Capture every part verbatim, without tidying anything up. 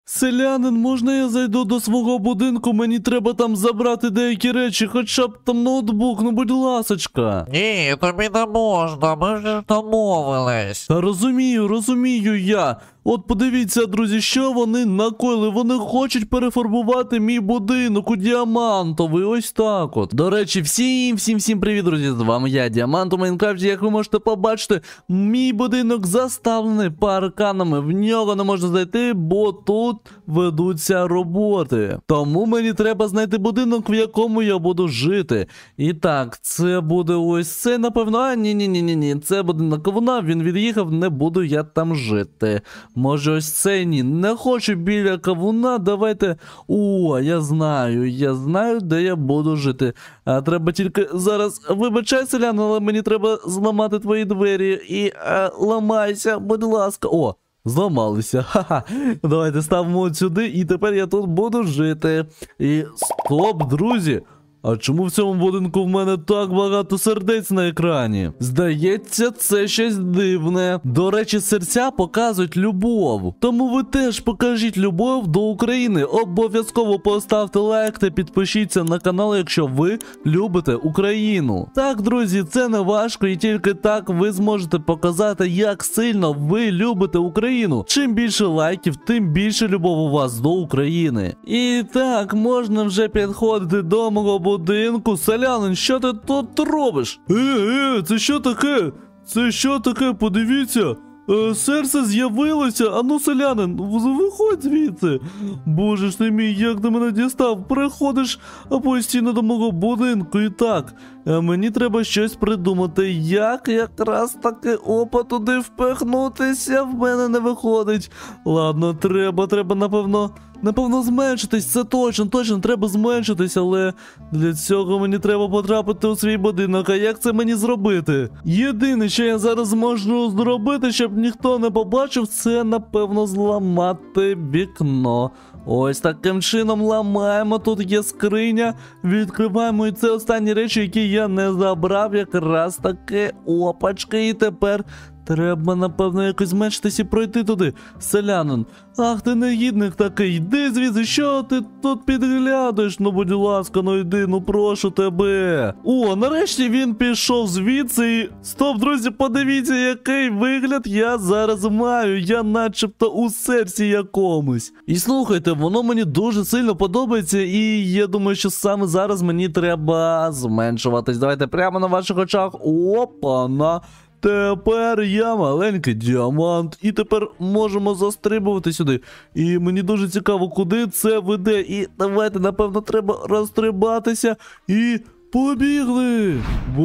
Селянин, можна я зайду до свого будинку? Мені треба там забрати деякі речі, хоча б там ноутбук, ну будь ласочка. Ні, тобі не можна, ми ж домовились. Та розумію, розумію я. От подивіться, друзі, що вони накоїли. Вони хочуть перефарбувати мій будинок у діамантовий. Ось так от. До речі, всім, всім, всім привіт, друзі. З вами я, Діамант у Майнкрафті. Як ви можете побачити, мій будинок заставлений парканами. В нього не можна зайти, бо тут ведуться роботи. Тому мені треба знайти будинок, в якому я буду жити. І так, це буде ось це, напевно. А, ні-ні-ні-ні. Це будинок кавуна, він від'їхав, не буду я там жити. Може ось цей ні. Не хочу біля кавуна, давайте... О, я знаю, я знаю, де я буду жити. А треба тільки зараз... Вибачай, селян, але мені треба зламати твої двері. І а, ламайся, будь ласка. О, зламалися. Ха-ха. Давайте ставимо от сюди, і тепер я тут буду жити. І стоп, друзі. А чому в цьому будинку в мене так багато сердець на екрані? Здається, це щось дивне. До речі, серця показують любов. Тому ви теж покажіть любов до України. Обов'язково поставте лайк та підпишіться на канал, якщо ви любите Україну. Так, друзі, це не важко, і тільки так ви зможете показати, як сильно ви любите Україну. Чим більше лайків, тим більше любов у вас до України. І так, можна вже підходити до мого будинку. Будинку. Селянин, що ти тут робиш? Е, е, це що таке? Це що таке? Подивіться. Е, серце з'явилося. Ану, селянин, виходь звідси. Боже ж ти мій, як ти мене дістав? Приходиш постійно до мого будинку. І так, е, мені треба щось придумати. Як якраз таки опа туди впихнутися? В мене не виходить. Ладно, треба, треба, напевно... Напевно, зменшитись, це точно, точно, треба зменшитись, але для цього мені треба потрапити у свій будинок, а як це мені зробити? Єдине, що я зараз можу зробити, щоб ніхто не побачив, це, напевно, зламати вікно. Ось таким чином ламаємо, тут є скриня, відкриваємо, і це останні речі, які я не забрав, якраз таки опачки, і тепер... Треба, напевно, якось зменшитись і пройти туди. Селянин, ах ти негідник такий, йди звідси, що ти тут підглядаєш? Ну, будь ласка, ну йди, ну прошу тебе. О, нарешті він пішов звідси і... Стоп, друзі, подивіться, який вигляд я зараз маю. Я начебто у серці якомусь. І слухайте, воно мені дуже сильно подобається, і я думаю, що саме зараз мені треба зменшуватись. Давайте прямо на ваших очах. Опа-на. Тепер я маленький діамант, і тепер можемо застрибувати сюди. І мені дуже цікаво, куди це веде. І давайте, напевно, треба розстрибатися і побігли.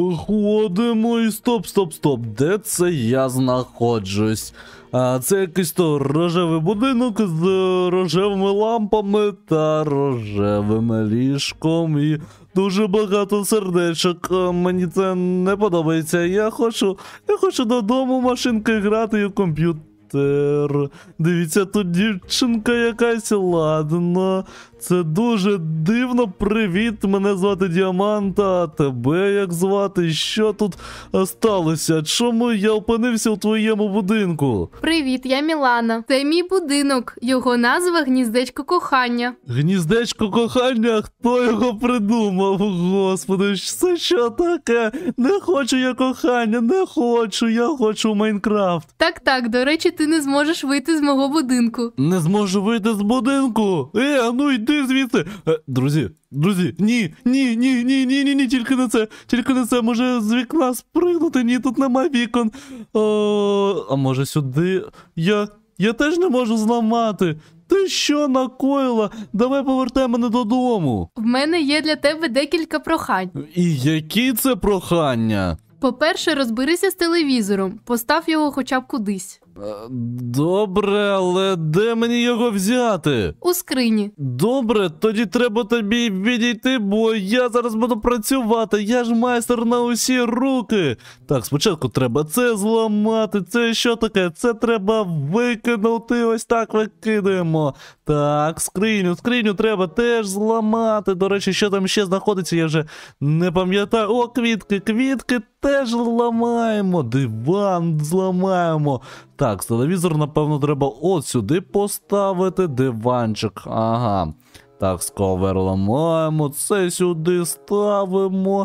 Виходимо і стоп, стоп, стоп. Де це я знаходжусь? А це якийсь то рожевий будинок з рожевими лампами та рожевим ліжком і дуже багато сердечок. Мені це не подобається. Я хочу, я хочу додому машинки грати у комп'ютер. Дивіться, тут дівчинка якась, ладно. Це дуже дивно. Привіт, мене звати Діамант, а тебе як звати? Що тут сталося? Чому я опинився у твоєму будинку? Привіт, я Мілана. Це мій будинок. Його назва Гніздечко кохання. Гніздечко кохання? Хто його придумав? Господи, це що таке? Не хочу я кохання, не хочу, я хочу Майнкрафт. Так-так, до речі, ти не зможеш вийти з мого будинку. Не зможу вийти з будинку? Е, а ну йди звідси. Е, друзі, друзі, ні, ні, ні, ні, ні, ні, ні, тільки не це, тільки не це, може з вікна спригнути? Ні, тут нема вікон. О, а може сюди? Я, я теж не можу зламати. Ти що накоїла? Давай повертай мене додому. В мене є для тебе декілька прохань. І які це прохання? По-перше, розберися з телевізором. Постав його хоча б кудись. Добре, але де мені його взяти? У скрині. Добре, тоді треба тобі відійти, бо я зараз буду працювати. Я ж майстер на усі руки. Так, спочатку треба це зламати. Це що таке? Це треба викинути. Ось так викидаємо. Так, скриню, скриню треба теж зламати. До речі, що там ще знаходиться, я вже не пам'ятаю. О, квітки, квітки теж ламаємо. Диван зламаємо. Так, телевізор, напевно, треба от сюди поставити. Диванчик. Ага. Так, сковер ламаємо, це сюди ставимо.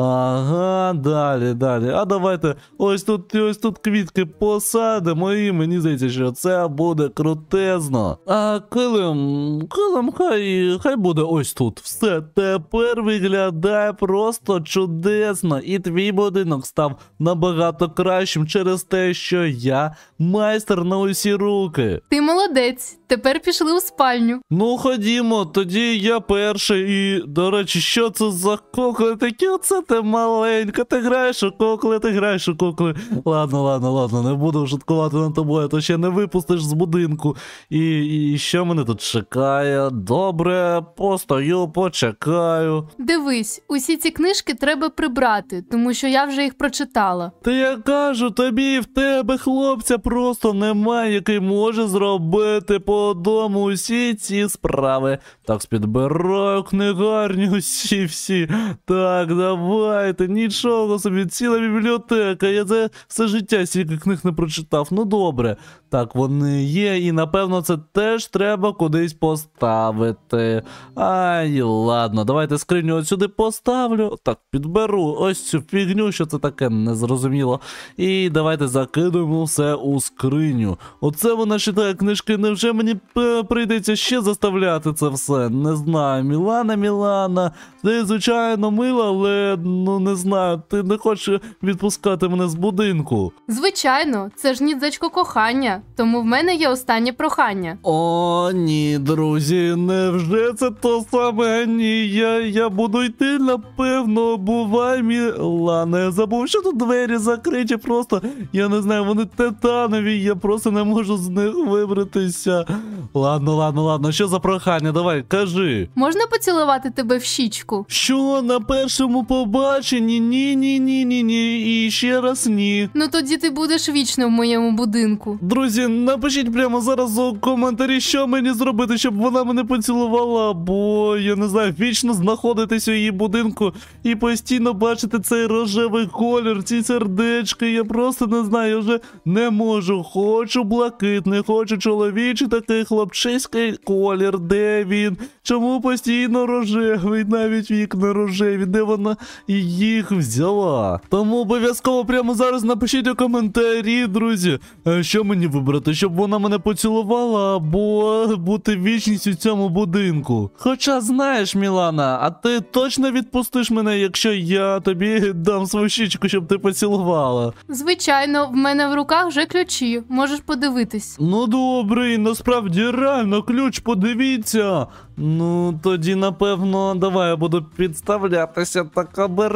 Ага, далі, далі. А давайте ось тут ось тут квітки посадимо, і мені здається, що це буде крутезно. А килим, килим хай, хай буде ось тут. Все, тепер виглядає просто чудесно. І твій будинок став набагато кращим через те, що я майстер на усі руки. Ти молодець. Тепер пішли у спальню. Ну, ходімо, тоді я перший. І, до речі, що це за кукли такі? Оце ти маленька, ти граєш у кукли, ти граєш у кукли. Ладно, ладно, ладно, не буду шуткувати над тобою, то ще не випустиш з будинку. І, і що мене тут чекає? Добре, постою, почекаю. Дивись, усі ці книжки треба прибрати, тому що я вже їх прочитала. Та я кажу, тобі в тебе хлопця просто немає, який може зробити по дому усі ці справи. Так, підбираю книгарні усі всі. Так, давайте, нічого собі, ціла бібліотека. Я за все життя стільки книг не прочитав. Ну добре. Так, вони є, і напевно це теж треба кудись поставити. Ай, ладно, давайте скриню от сюди поставлю. Так, підберу ось цю фігню, що це таке, незрозуміло. І давайте закидуємо все у скриню. Оце вона читає книжки, невже мені п- прийдеться ще заставляти це все? Не знаю, Мілана, Мілана, ти, звичайно, мила, але, ну, не знаю, ти не хочеш відпускати мене з будинку. Звичайно, це ж гніздечко кохання, тому в мене є останнє прохання. О, ні, друзі, невже це то саме? Ні, я, я буду йти, напевно, бувай, Мілана. Я забув, що тут двері закриті, просто, я не знаю, вони титанові, я просто не можу з них вибратися. Ладно, ладно, ладно, що за прохання, давай, кажи. Можна поцілувати тебе в щічку? Що, на першому побаченні? Ні, ні, ні, ні, ні, і ще раз ні. Ну тоді ти будеш вічно в моєму будинку. Друзі, напишіть прямо зараз у коментарі, що мені зробити, щоб вона мене поцілувала, бо, я не знаю, вічно знаходитись у її будинку і постійно бачити цей рожевий колір, ці сердечки, я просто не знаю, я вже не можу. Хочу блакитний, хочу чоловічий такий хлопчиський колір, де він? Чому постійно рожевий, навіть вікна рожеві, де вона їх взяла? Тому обов'язково прямо зараз напишіть у коментарі, друзі, що мені вибрати, щоб вона мене поцілувала або бути вічність у цьому будинку. Хоча, знаєш, Мілана, а ти точно відпустиш мене, якщо я тобі дам свою щічку, щоб ти поцілувала? Звичайно, в мене в руках вже ключі, можеш подивитись. Ну добре, насправді реально ключ, подивіться. Ну, тоді, напевно, давай я буду підставлятися так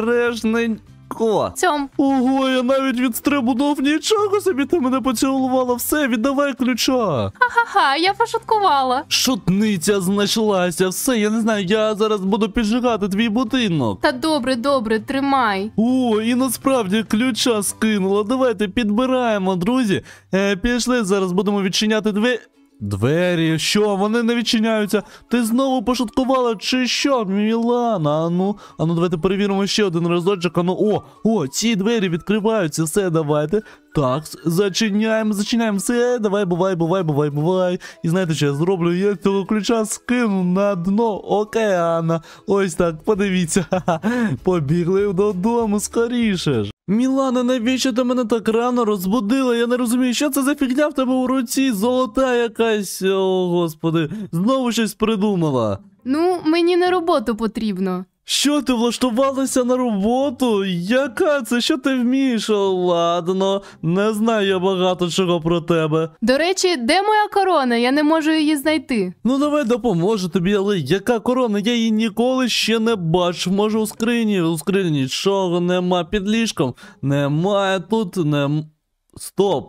обережненько. Цьом. Ого, я навіть відстрибнув, нічого собі, ти мене поцілувала, все, віддавай ключа. Ха-ха, я пошуткувала. Шутниця знайшлася, все, я не знаю, я зараз буду піджигати твій будинок. Та добре, добре, тримай. О, і насправді ключа скинула, давайте підбираємо, друзі. Е, пішли, зараз будемо відчиняти двері. Двері, що, вони не відчиняються? Ти знову пошуткувала, чи що, Мілана? Ану, ану, давайте перевіримо ще один разочок. Ану, о, о, ці двері відкриваються, все, давайте. Так, зачиняємо, зачиняємо, все, давай, бувай, бувай, бувай, бувай. І знаєте, що я зроблю? Я цього ключа скину на дно океана. Ось так, подивіться, ха-ха. Побігли додому скоріше ж. Мілана, навіщо ти мене так рано розбудила? Я не розумію, що це за фігня в тебе у руці? Золота якась, о, господи, знову щось придумала. Ну, мені на роботу потрібно. Що, ти влаштувалася на роботу? Яка це? Що ти вмієш? О, ладно, не знаю я багато чого про тебе. До речі, де моя корона? Я не можу її знайти. Ну давай допоможу тобі, але яка корона? Я її ніколи ще не бачив. Може у скрині? У скрині нічого нема, під ліжком немає, тут не... Стоп!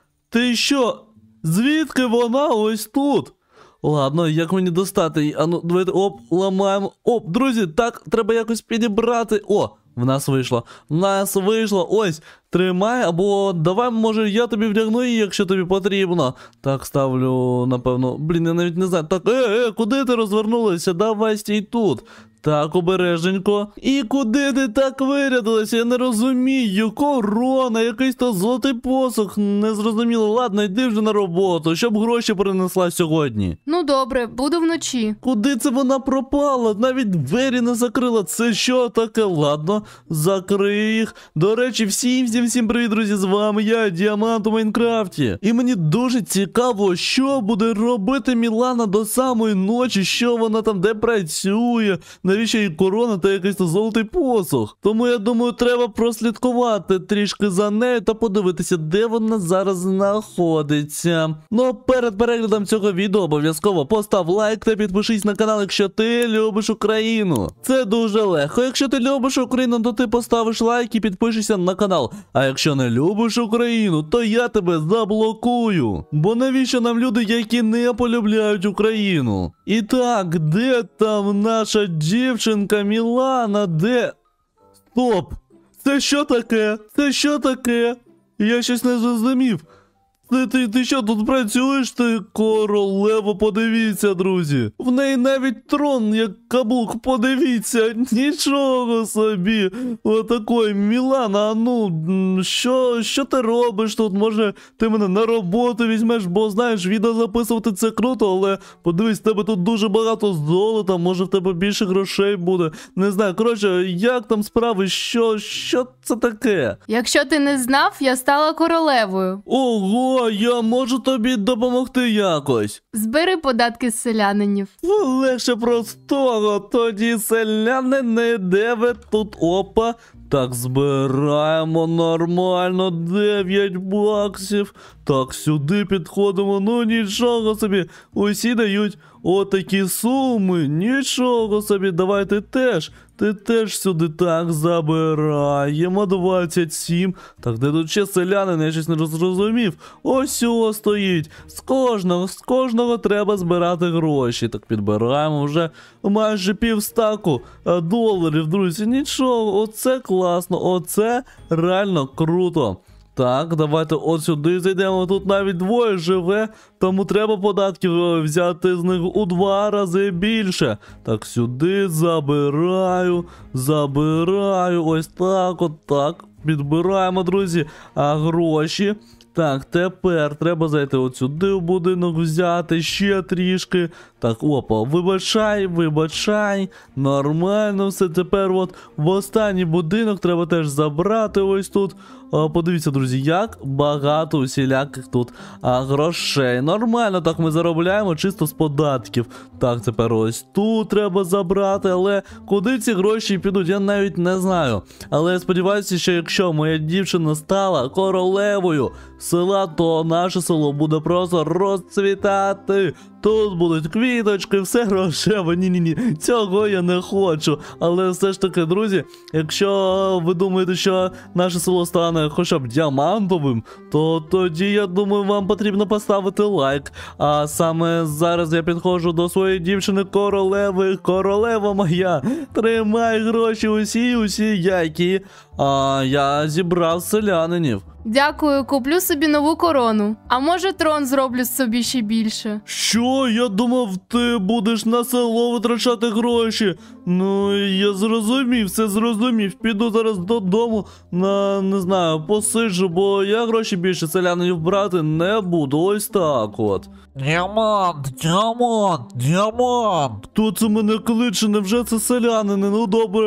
Ти що? Звідки вона ось тут? Ладно, як мені достати її? Ану, давайте, оп, ламаємо. Оп, друзі, так, треба якось підібрати. О, в нас вийшло. В нас вийшло. Ось, тримай, або давай, може, я тобі вдягну її, якщо тобі потрібно. Так, ставлю, напевно. Блін, я навіть не знаю. Так, е, е, куди ти розвернулася? Давай стій тут. Так, обереженько. І куди ти так вирядилася? Я не розумію. Корона, якийсь то золотий посох. Не зрозуміло. Ладно, йди вже на роботу, щоб гроші принесла сьогодні. Ну добре, буду вночі. Куди це вона пропала? Навіть двері не закрила. Це що таке? Ладно, закрий їх. До речі, всім, всім, всім привіт, друзі, з вами я, Діамант у Майнкрафті. І мені дуже цікаво, що буде робити Мілана до самої ночі, що вона там, де працює, навіщо їй корона та якийсь то золотий посох. Тому я думаю, треба прослідкувати трішки за нею та подивитися, де вона зараз знаходиться. Ну, а перед переглядом цього відео обов'язково постав лайк та підпишись на канал, якщо ти любиш Україну. Це дуже легко. Якщо ти любиш Україну, то ти поставиш лайк і підпишешся на канал. А якщо не любиш Україну, то я тебе заблокую. Бо навіщо нам люди, які не полюбляють Україну? І так, де там наша дівчинка Мілана? Де? Стоп! Це що таке? Це що таке? Я щось не зрозумів. Ти, ти, ти що, тут працюєш, ти королево, подивіться, друзі. В неї навіть трон, як каблук, подивіться. Нічого собі. Отакой, Мілана, а ну, що, що ти робиш тут? Може, ти мене на роботу візьмеш, бо, знаєш, відео записувати це круто, але подивись, в тебе тут дуже багато золота, може в тебе більше грошей буде. Не знаю, коротше, як там справи, що, що це таке? Якщо ти не знав, я стала королевою. Ого! Я можу тобі допомогти якось. Збери податки з селянинів. Легше простого. Тоді селянини, де ви тут? Опа. Так, збираємо нормально. дев'ять баксів. Так, сюди підходимо. Ну нічого собі. Усі дають отакі суми. Нічого собі. Давай ти теж. Ти теж сюди. Так, забираємо. двадцять сім. Так, де тут ще селянин? Я щось не зрозумів. Ось о стоїть. З кожного, з кожного треба збирати гроші. Так, підбираємо вже майже півстаку доларів, друзі. Нічого, оце класно. Оце реально круто. Так, давайте от сюди зайдемо. Тут навіть двоє живе, тому треба податків взяти з них у два рази більше. Так, сюди забираю, забираю, ось так, от так. Підбираємо, друзі, а гроші. Так, тепер треба зайти от сюди в будинок, взяти ще трішки. Так, опа, вибачай, вибачай. Нормально все. Тепер от в останній будинок треба теж забрати ось тут. А, подивіться, друзі, як багато усіляких тут а, грошей. Нормально так ми заробляємо чисто з податків. Так, тепер ось тут треба забрати, але куди ці гроші підуть, я навіть не знаю. Але я сподіваюся, що якщо моя дівчина стала королевою села, то наше село буде просто розцвітати. Тут будуть квіточки, все грошеве. Ні-ні-ні, цього я не хочу. Але все ж таки, друзі, якщо ви думаєте, що наше село стане хоча б діамантовим, то тоді, я думаю, вам потрібно поставити лайк. А саме зараз я підходжу до своєї дівчини королеви. Королева моя, тримай гроші усі, усі які. А я зібрав селянинів. Дякую, куплю собі нову корону. А може трон зроблю собі ще більше. Що? Я думав, ти будеш на село витрачати гроші. Ну, я зрозумів, все зрозумів. Піду зараз додому на, не знаю, посиджу, бо я гроші більше селянинів брати не буду. Ось так от. Діамант, діамант, діамант. Хто це мене кличе? Невже це селянини? Ну добре.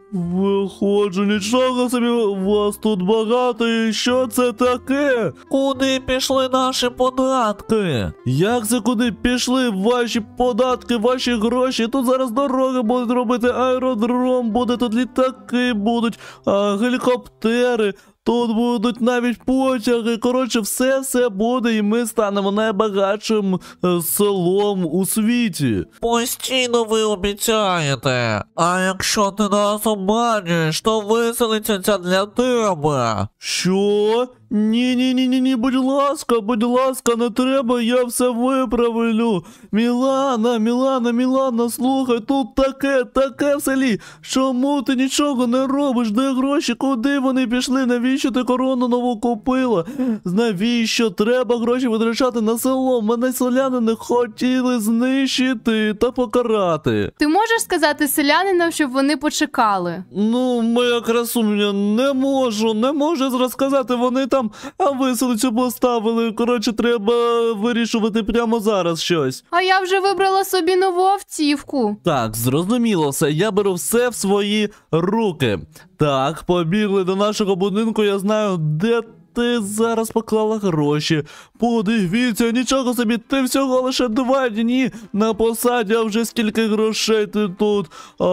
Виходжу, нічого собі, вас тут багато, і що це таке? Куди пішли наші податки? Як це куди пішли ваші податки, ваші гроші? Тут зараз дороги будуть робити, аеродром буде, тут літаки будуть, а, гелікоптери. Тут будуть навіть потяги, коротше, все-все буде, і ми станемо найбагатшим е, селом у світі. Постійно ви обіцяєте. А якщо ти нас обманюєш, то виселиться ця для тебе. Що? Ні-ні-ні-ні, будь ласка, будь ласка, не треба, я все виправлю. Мілана, Мілана, Мілана, слухай, тут таке, таке в селі. Чому ти нічого не робиш? Де гроші? Куди вони пішли? Навіщо ти корону нову купила? Навіщо? Треба гроші витрачати на село. Мене селяни не хотіли знищити та покарати. Ти можеш сказати селянинам, щоб вони почекали? Ну, моя красуня, не можу, не можу розказати, вони там а виселицю поставили. Коротше, треба вирішувати прямо зараз щось. А я вже вибрала собі нову автівку. Так, зрозуміло все, я беру все в свої руки. Так, побігли до нашого будинку, я знаю, де ти зараз поклала гроші. Подивіться, нічого собі, ти всього лише два дні на посаді, а вже скільки грошей ти тут а,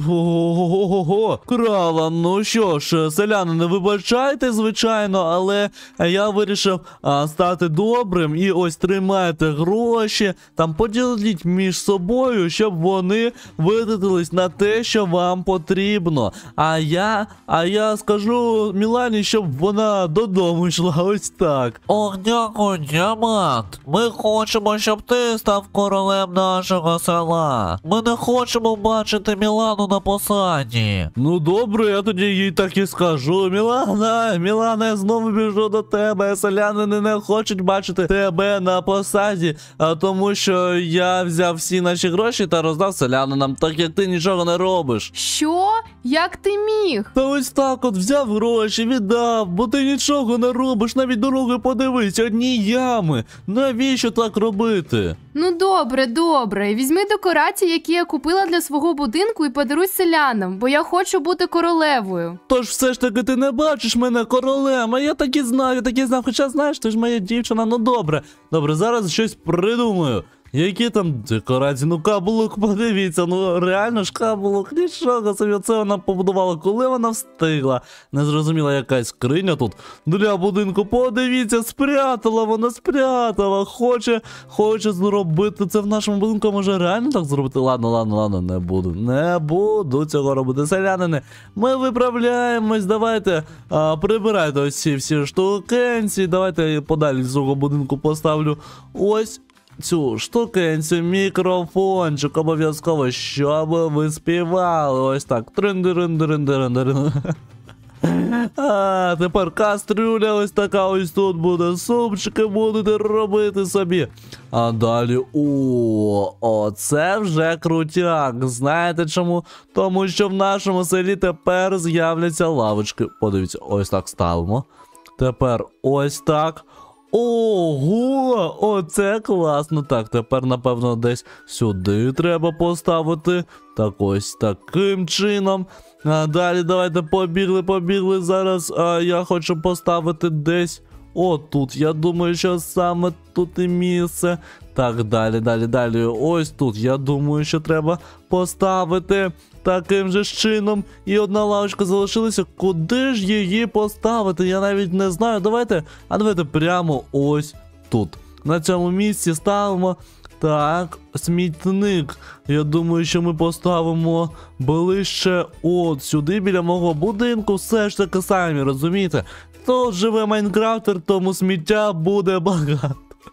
ого-го-го, крала. Ну що ж, селяни, не вибачайте, звичайно, але я вирішив а, стати добрим і ось тримайте гроші, там поділіть між собою, щоб вони витратились на те, що вам потрібно. А я, а я скажу Мілані, щоб вона додому йшла, ось так. Ох, дякую, Діамант. Ми хочемо, щоб ти став королем нашого села. Ми не хочемо бачити Мілану на посаді. Ну добре, я тоді їй так і скажу. Мілана, Мілана, я знову біжу до тебе. Селяни не хочуть бачити тебе на посаді, а тому що я взяв всі наші гроші та роздав селянинам, так як ти нічого не робиш. Що? Як ти міг? Та ось так от взяв гроші, віддав, бо ти нічого не робиш, навіть дороги подивись, одні ями. Навіщо так робити? Ну добре, добре. Візьми декорації, які я купила для свого будинку, і подаруй селянам, бо я хочу бути королевою. Тож все ж таки ти не бачиш мене королем, а я так і знаю, я так і знав, хоча знаєш, ти ж моя дівчина, ну добре. Добре, зараз щось придумаю. Які там декорації? Ну каблук, подивіться, ну реально ж каблук, нічого собі, це вона побудувала, коли вона встигла. Не зрозуміла, якась скриня тут для будинку, подивіться, спрятала, вона спрятала, хоче, хоче зробити це в нашому будинку, може реально так зробити? Ладно, ладно, ладно, не буду, не буду цього робити, селянини. Ми виправляємось, давайте, а, прибирайте ось ці всі штукенці, давайте подалі з цього будинку поставлю ось цю штукенцю, мікрофончик обов'язково, щоб ви співали. Ось так. Трин-дирин-дирин-дирин-дирин. А, тепер кастрюля ось така ось тут буде. Супчики будете робити собі. А далі, о, оце вже крутяк. Знаєте чому? Тому що в нашому селі тепер з'являться лавочки. Подивіться, ось так ставимо. Тепер ось так. Ого, оце класно. Так, тепер, напевно, десь сюди треба поставити. Так, ось таким чином. А далі давайте побігли, побігли. Зараз а, я хочу поставити десь отут. Я думаю, що саме тут і місце. Так, далі, далі, далі. Ось тут. Я думаю, що треба поставити таким же чином. І одна лавочка залишилася. Куди ж її поставити? Я навіть не знаю. Давайте, а давайте прямо ось тут. На цьому місці ставимо. Так, смітник. Я думаю, що ми поставимо ближче от сюди, біля мого будинку. Все ж таки самі, розумієте? Тут живе Майнкрафтер, тому сміття буде багато.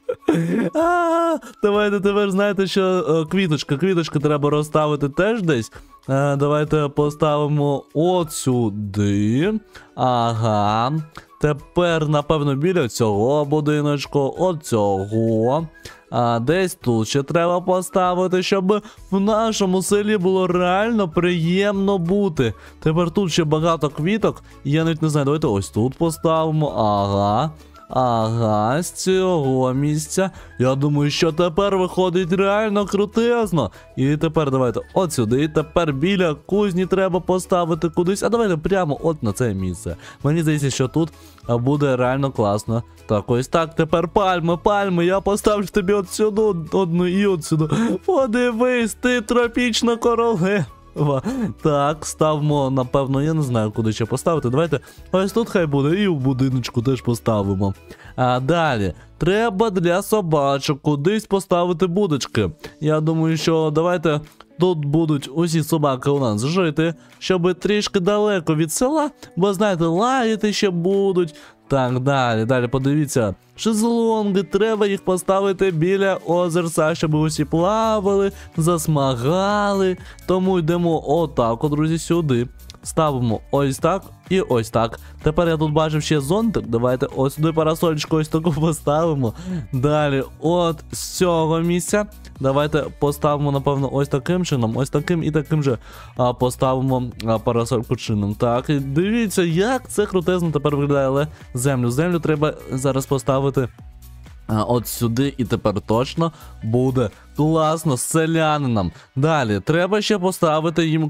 А, давайте тепер знаєте, що е, квіточка, квіточка треба розставити теж десь. Е, давайте поставимо от сюди. Ага. Тепер, напевно, біля цього будиночку, от цього. А десь тут ще треба поставити, щоб в нашому селі було реально приємно бути. Тепер тут ще багато квіток. Я навіть не знаю, давайте ось тут поставимо. Ага. Ага, з цього місця. Я думаю, що тепер виходить реально крутезно. І тепер давайте от сюди. І тепер біля кузні треба поставити кудись. А давайте прямо от на це місце. Мені здається, що тут буде реально класно. Так, ось так, тепер пальми, пальми. Я поставлю тобі от сюди одну і от сюди. Подивись, ти тропічна королева. Так, ставимо, напевно, я не знаю, куди ще поставити. Давайте ось тут хай буде, і в будиночку теж поставимо. А далі, треба для собачок кудись поставити будочки. Я думаю, що давайте тут будуть усі собаки у нас жити, щоб трішки далеко від села, бо, знаєте, лаяти ще будуть. Так, далі, далі, подивіться. Шезлонги, треба їх поставити біля озерця, щоб усі плавали, засмагали. Тому йдемо отак, от, друзі, сюди. Ставимо ось так і ось так. Тепер я тут бачив ще зонтик. Давайте ось сюди парасольчку ось таку поставимо. Далі, от з цього місця. Давайте поставимо, напевно, ось таким чином, ось таким і таким же а, поставимо а, парасольку чином. Так, і дивіться, як це крутезно тепер виглядає, але землю. Землю треба зараз поставити а, от сюди, і тепер точно буде класно з селянином. Далі, треба ще поставити їм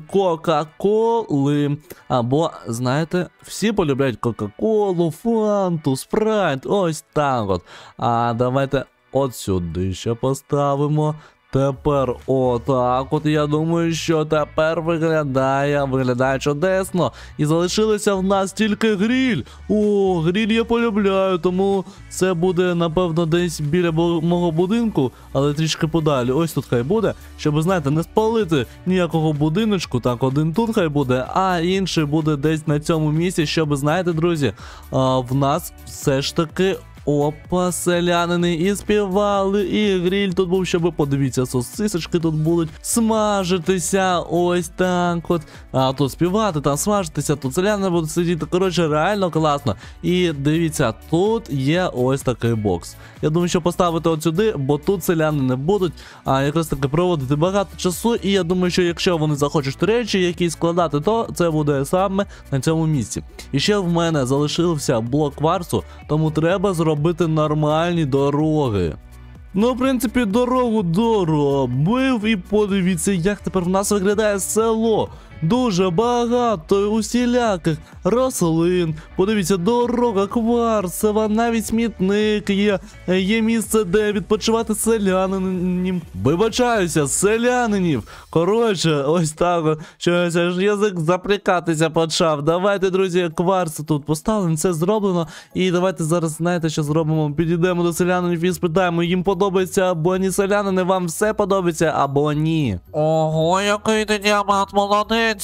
Кока-Коли. Або, знаєте, всі полюбляють Кока-Колу, Фанту, Спрайт, ось так от. А давайте от сюди ще поставимо. Тепер отак от, я думаю, що тепер виглядає, виглядає чудесно. І залишилося в нас тільки гриль. О, гриль я полюбляю, тому це буде, напевно, десь біля мого будинку, але трішки подалі. Ось тут хай буде, щоб, знаєте, не спалити ніякого будиночку. Так, один тут хай буде, а інший буде десь на цьому місці, щоб, знаєте, друзі, а, в нас все ж таки... Опа, селянини і співали, і гриль тут був, щоб ви подивіться, сосисочки тут будуть смажитися, ось так от. А тут співати, там смажитися, тут селянини будуть сидіти, коротше, реально класно. І дивіться, тут є ось такий бокс. Я думаю, що поставити от сюди, бо тут селянини будуть, а якраз таки проводити багато часу, і я думаю, що якщо вони захочуть речі якісь складати, то це буде саме на цьому місці. І ще в мене залишився блок кварцу, тому треба зробити робити нормальні дороги. Ну, в принципі, дорогу доробив, і подивіться, як тепер в нас виглядає село. Дуже багато усіляких рослин. Подивіться, дорога кварцева, навіть смітник є. Є місце, де відпочивати селянинів. Вибачаюся, селянинів. Коротше, ось так. Щось аж язик заприкатися почав. Давайте, друзі, кварци тут поставимо, це зроблено. І давайте зараз, знаєте, що зробимо? Підійдемо до селянинів і спитаємо, їм подобається або ні, селянини, вам все подобається або ні. Ого, який ти діамант, молодець,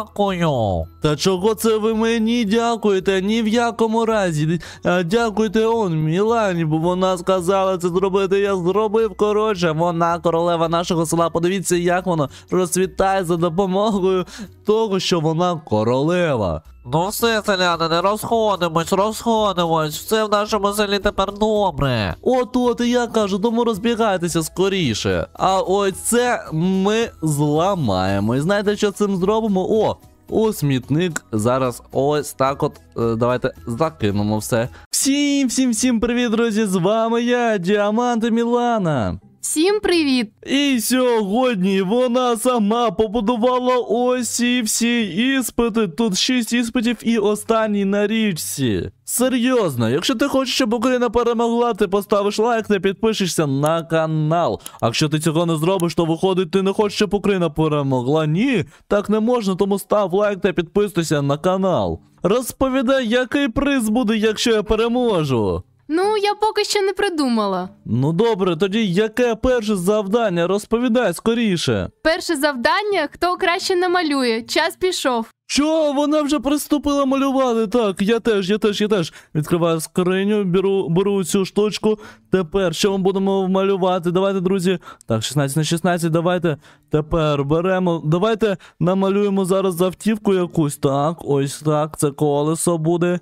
дякую. Та чого це ви мені дякуєте? Ні в якому разі. А, дякуйте он Мілані, бо вона сказала це зробити, я зробив. Коротше, вона королева нашого села. Подивіться, як вона розцвітає за допомогою того, що вона королева. Ну все, селянини, розходимось, розходимось, все в нашому селі тепер добре. От-от, і я кажу, тому розбігайтеся скоріше. А ось це ми зламаємо. І знаєте, що цим зробимо? О, у смітник зараз ось так от, е, давайте закинемо все. Всім, всім, всім привіт, друзі, з вами я, Діамант і Мілана. Всім привіт! І сьогодні вона сама побудувала ось ці всі іспити. Тут шість іспитів і останній на річці. Серйозно, якщо ти хочеш, щоб Україна перемогла, ти поставиш лайк та підпишешся на канал. А якщо ти цього не зробиш, то виходить, ти не хочеш, щоб Україна перемогла. Ні, так не можна, тому став лайк та підписуйся на канал. Розповідай, який приз буде, якщо я переможу. Ну, я поки що не придумала. Ну добре, тоді яке перше завдання? Розповідай скоріше. Перше завдання, хто краще намалює. Час пішов. Що? Вона вже приступила малювати. Так, я теж, я теж, я теж. Відкриваю скриню, беру, беру цю штучку. Тепер, що ми будемо малювати? Давайте, друзі. Так, шістнадцять на шістнадцять, давайте. Тепер беремо. Давайте намалюємо зараз автівку якусь. Так, ось так, це колесо буде.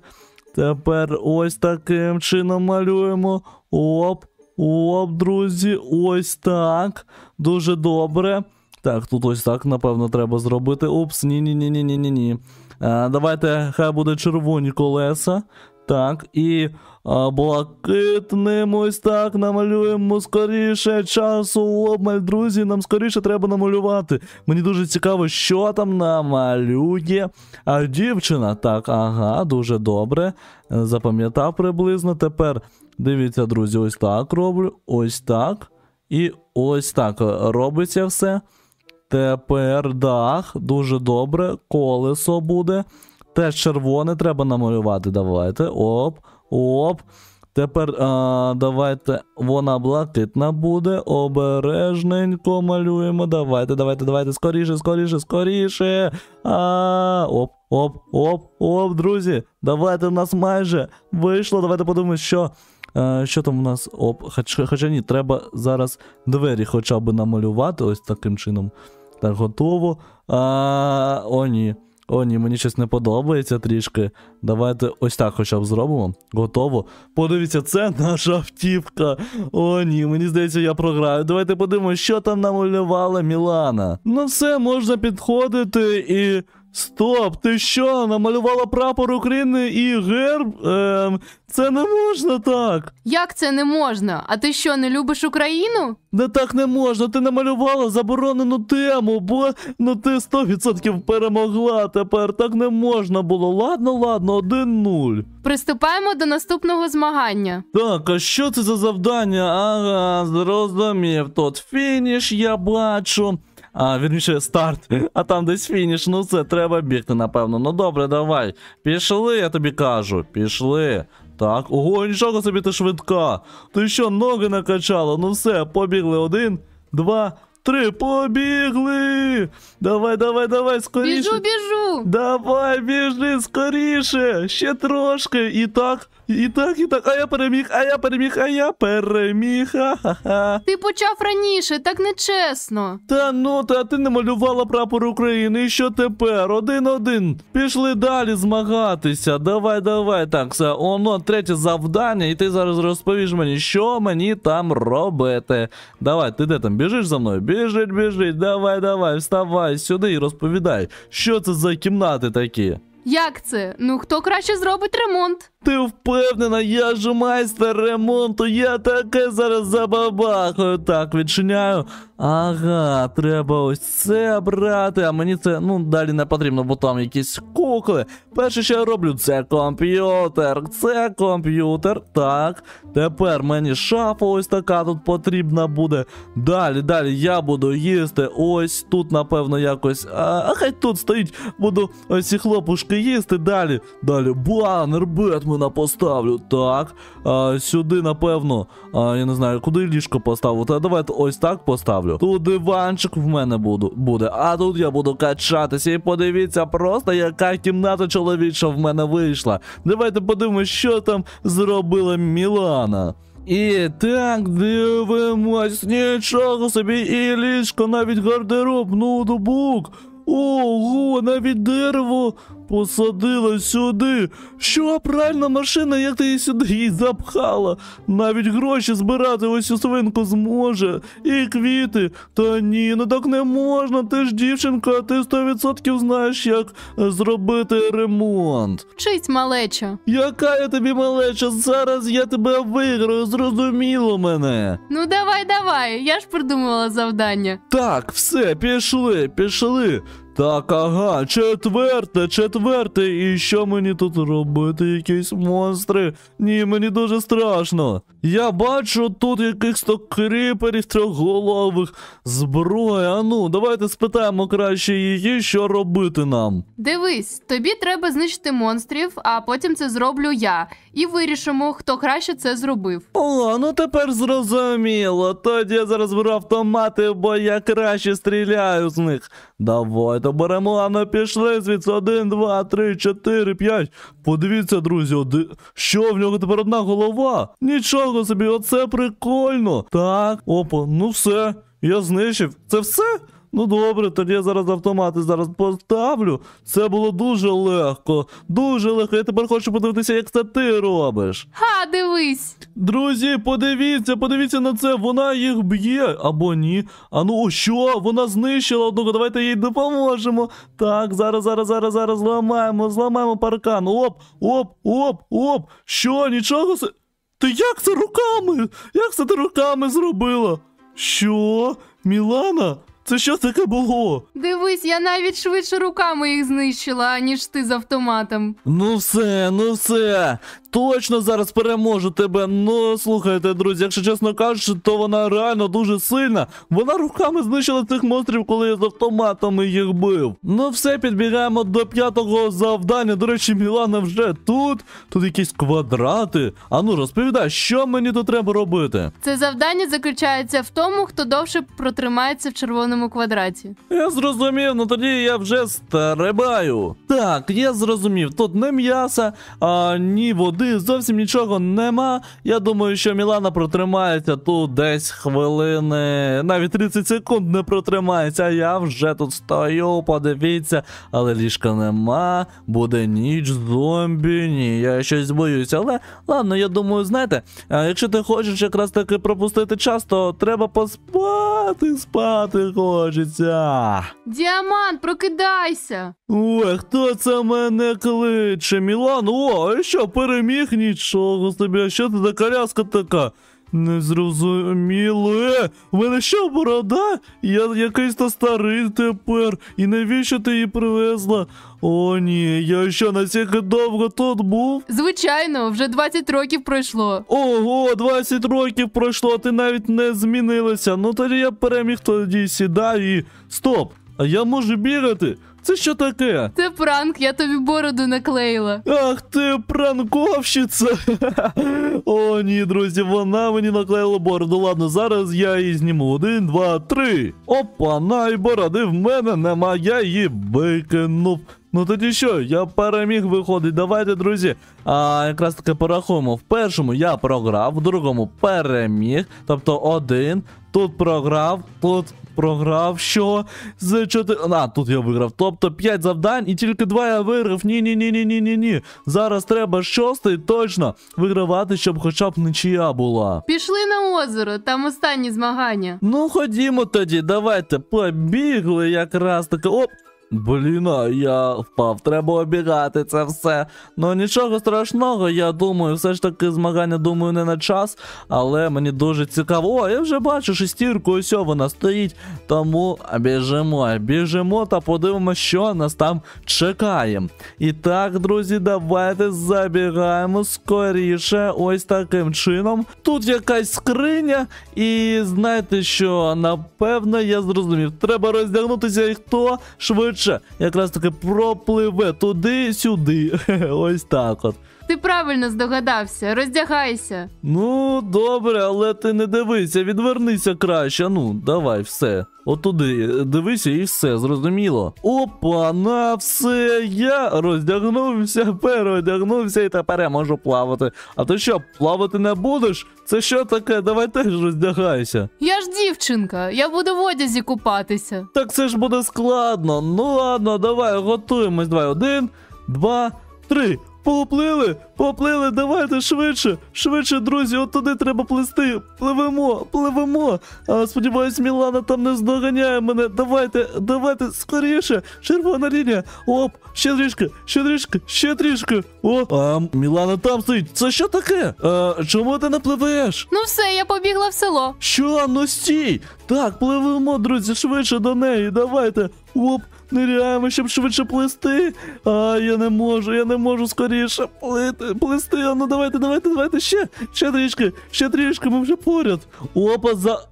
Тепер ось таким чином малюємо. Оп, оп, друзі, ось так. Дуже добре. Так, тут ось так, напевно, треба зробити. Упс, ні-ні-ні-ні-ні-ні. Давайте, хай буде червоні колеса. Так, і а, блакитним ось так намалюємо скоріше. Часу обмаль, друзі, нам скоріше треба намалювати. Мені дуже цікаво, що там намалює. А дівчина, так, ага, дуже добре. Запам'ятав приблизно. Тепер, дивіться, друзі, ось так роблю, ось так. І ось так робиться все. Тепер дах, дуже добре, колесо буде. Теж червоне треба намалювати, давайте, оп, оп. Тепер а, давайте, вона блакитна буде, обережненько малюємо, давайте, давайте, давайте, скоріше, скоріше, скоріше. А, оп, Оп, оп, оп, друзі. Давайте, в нас майже вийшло. Давайте подумаємо, що... Е, що там у нас? Оп, хоч, хоча ні, треба зараз двері хоча б намалювати ось таким чином. Так, готово. А, о, ні. О, ні, мені щось не подобається трішки. Давайте ось так хоча б зробимо. Готово. Подивіться, це наша автівка. О, ні, мені здається, я програю. Давайте подивимося, що там намалювала Мілана. Ну все, можна підходити і... Стоп, ти що, намалювала прапор України і герб? Ем, це не можна так. Як це не можна? А ти що, не любиш Україну? Не так не можна, ти намалювала заборонену тему, бо ну ти сто відсотків перемогла тепер, так не можна було. Ладно, ладно, один нуль. Приступаємо до наступного змагання. Так, а що це за завдання? Ага, зрозумів, тут фініш я бачу. А, вірніше, старт, а там десь фініш, ну це треба бігти, напевно. Ну добре, давай. Пішли, я тобі кажу, пішли. Так, ого, нічого собі ти швидка. Ти що, ноги накачала? Ну все, побігли. Один, два, три, побігли. Давай, давай, давай, скоріше. Біжу, біжу. Давай, біжи, скоріше. Ще трошки. І так, і так, і так. А я переміг, а я переміг, а я переміг. Ха-ха-ха. Ти почав раніше, так нечесно. Та ну, та ти не малювала прапор України, і що тепер? Один-один. Пішли далі змагатися. Давай, давай. Так, все, оно, третє завдання, і ти зараз розповіш мені, що мені там робити. Давай, ти де там, біжиш за мною? Біжить, біжить, давай, давай, вставай сюди і розповідай, що це за кімнати такі? Як це? Ну, хто краще зробить ремонт? Ти впевнена, я ж майстер ремонту, я таке зараз забабахаю. Так, відчиняю. Ага, треба ось це брати, а мені це, ну, далі не потрібно, бо там якісь кукли. Перше, що я роблю, це комп'ютер, це комп'ютер, так. Тепер мені шафа ось така тут потрібна буде. Далі, далі я буду їсти ось тут, напевно, якось, а, а хай тут стоїть, буду ось ці хлопушки їсти, далі. Далі банер, Бетмена поставлю, так. А, сюди, напевно, а, я не знаю, куди ліжко поставити, а давайте ось так поставлю. Тут диванчик в мене буду, буде, а тут я буду качатися. І подивіться просто, яка кімната чоловіча в мене вийшла. Давайте подивимось, що там зробила Мілана. І так, дивимось, нічого собі, і ліжко, навіть гардероб, ноутбук. Ого, навіть дерево посадила сюди. Що, пральна машина, як ти її сюди її запхала? Навіть гроші збирати ось у свинку зможе. І квіти. Та ні, ну так не можна, ти ж дівчинка, ти сто відсотків знаєш, як зробити ремонт. Вчись, малеча. Яка я тобі малеча, зараз я тебе виграю, зрозуміло мене. Ну давай, давай, я ж придумала завдання. Так, все, пішли, пішли. Так, ага, четверте, четверте, і що мені тут робити, якісь монстри? Ні, мені дуже страшно. Я бачу тут якихось то кріперів трьохголових, зброя, а ну, давайте спитаємо краще її, що робити нам. Дивись, тобі треба знищити монстрів, а потім це зроблю я. І вирішимо, хто краще це зробив. О, ну тепер зрозуміло, тоді я зараз беру автомати, бо я краще стріляю з них. Давайте беремо, а ну пішли звідси, один, два, три, чотири, п'ять. Подивіться, друзі, оди... що в нього тепер одна голова? Нічого собі, оце прикольно. Так, опа, ну все, я знищив. Це все? Ну добре, тоді я зараз автомати зараз поставлю. Це було дуже легко, дуже легко. Я тепер хочу подивитися, як це ти робиш. Ха, дивись. Друзі, подивіться, подивіться на це, вона їх б'є, або ні. А ну, що? Вона знищила одного, давайте їй допоможемо. Так, зараз, зараз, зараз, зараз зламаємо, зламаємо паркан. Оп, оп, оп, оп. Що, нічого? Се... Ти як це руками? Як це ти руками зробила? Що? Мілана? Це що таке було? Дивись, я навіть швидше руками їх знищила, ніж ти з автоматом. Ну все, ну все. точно зараз переможу тебе. Ну, слухайте, друзі, якщо чесно кажучи, то вона реально дуже сильна. Вона руками знищила цих монстрів, коли я з автоматами їх бив. Ну все, підбігаємо до п'ятого завдання. До речі, Мілана вже тут. Тут якісь квадрати. А ну, розповідай, що мені тут треба робити? Це завдання заключається в тому, хто довше протримається в червоному квадраті. Я зрозумів, ну тоді я вже стрибаю. Так, я зрозумів, тут не м'яса, а ні води, зовсім нічого нема. Я думаю, що Мілана протримається тут десь хвилини, навіть тридцять секунд не протримається, а я вже тут стою, подивіться, але ліжка нема, буде ніч, зомбі, ні, я щось боюся, але ладно, я думаю, знаєте, якщо ти хочеш якраз таки пропустити час, то треба поспати, спати хочеться. Діамант, прокидайся! Ой, хто це мене кличе? Мілан? О, а що, переміг? Нічого собі, а що це за коляска така? Не зрозуміло. Е, в мене що, борода? Я якийсь то старий тепер. І навіщо ти її привезла? О, ні, я що, настільки довго тут був? Звичайно, вже двадцять років пройшло. Ого, двадцять років пройшло, ти навіть не змінилася. Ну тоді я переміг, тоді сідай і... Стоп, а я можу бігати? Це що таке? Це пранк, я тобі бороду наклеїла. Ах ти, пранковщиця! О, ні, друзі, вона мені наклеїла бороду. Ладно, зараз я її зніму. Один, два, три. Опа, на, і бороди в мене нема, я її викинув. Ну тоді що, я переміг виходить. Давайте, друзі, а, якраз таки порахуємо. В першому я програв, в другому переміг. Тобто один, тут програв, тут програв, що? З чотири... А, тут я виграв. Тобто п'ять завдань і тільки два я виграв. Ні-ні-ні-ні-ні-ні-ні. Зараз треба шостий точно вигравати, щоб хоча б нічия була. Пішли на озеро, там останні змагання. Ну, ходімо тоді, давайте, побігли якраз таки. Оп! Блін, а я впав, треба обігати це все. Ну нічого страшного, я думаю, все ж таки змагання, думаю, не на час, але мені дуже цікаво. О, я вже бачу шестірку, ось вона стоїть, тому біжимо, біжимо та подивимося, що нас там чекає. І так, друзі, давайте забігаємо скоріше, ось таким чином. Тут якась скриня, і знаєте що, напевно, я зрозумів, треба роздягнутися, і хто швидше якраз таки пропливе туди-сюди. Ось так от. Ти правильно здогадався, роздягайся. Ну, добре, але ти не дивися, відвернися краще. Ну, давай, все. Отуди, дивися і все, зрозуміло. Опа, на все, я роздягнувся, переодягнувся і тепер я можу плавати. А ти що, плавати не будеш? Це що таке? Давай теж роздягайся. Я ж дівчинка, я буду в одязі купатися. Так це ж буде складно. Ну ладно, давай, готуємось. Давай, один, два, три. Поплили, поплили, давайте швидше, швидше, друзі, от туди треба плисти. Пливемо, пливемо. А, сподіваюсь, Мілана там не здоганяє мене. Давайте, давайте, скоріше. Червона лінія. Оп, ще трішки, ще трішки, ще трішки. О, а, Мілана там стоїть. Це що таке? А, чому ти не пливеш? Ну все, я побігла в село. Що? Ну стій. Так, пливемо, друзі, швидше до неї. Давайте. Оп. Ниряємо, щоб швидше плисти. А, я не можу, я не можу скоріше плити, плисти. А ну давайте, давайте, давайте, ще, ще трішки, ще трішки, ми вже поряд. Опа,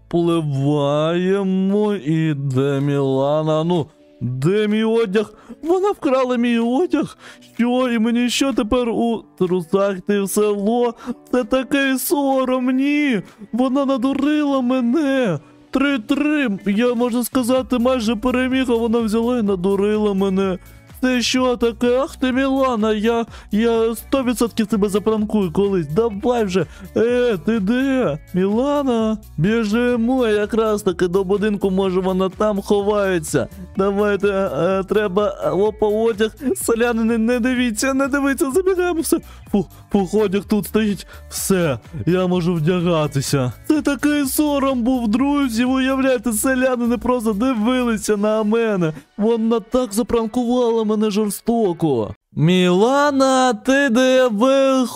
запливаємо. І де Мілана? Ну, де мій одяг? Вона вкрала мій одяг. Що, і мені що тепер у трусах йти в село? Це такий сором, ні. Вона надурила мене. Три-три, я, можна сказати, майже переміг, а вона взяла і надурила мене. Це що таке? Ах ти, Мілана, я, я сто відсотків тебе запранкую колись. Давай вже. Е, ти де? Мілана? Біжимо якраз таки до будинку, може вона там ховається. Давайте, е, треба, опа, одяг. Селяни, не дивіться, не дивіться, забігаємо все. Фу, фу, одяг тут стоїть. Все, я можу вдягатися. Це такий сором був, друзі, уявляєте, селяни не просто дивилися на мене. Вона так запранкувала мене жорстоко. Мілана, ти де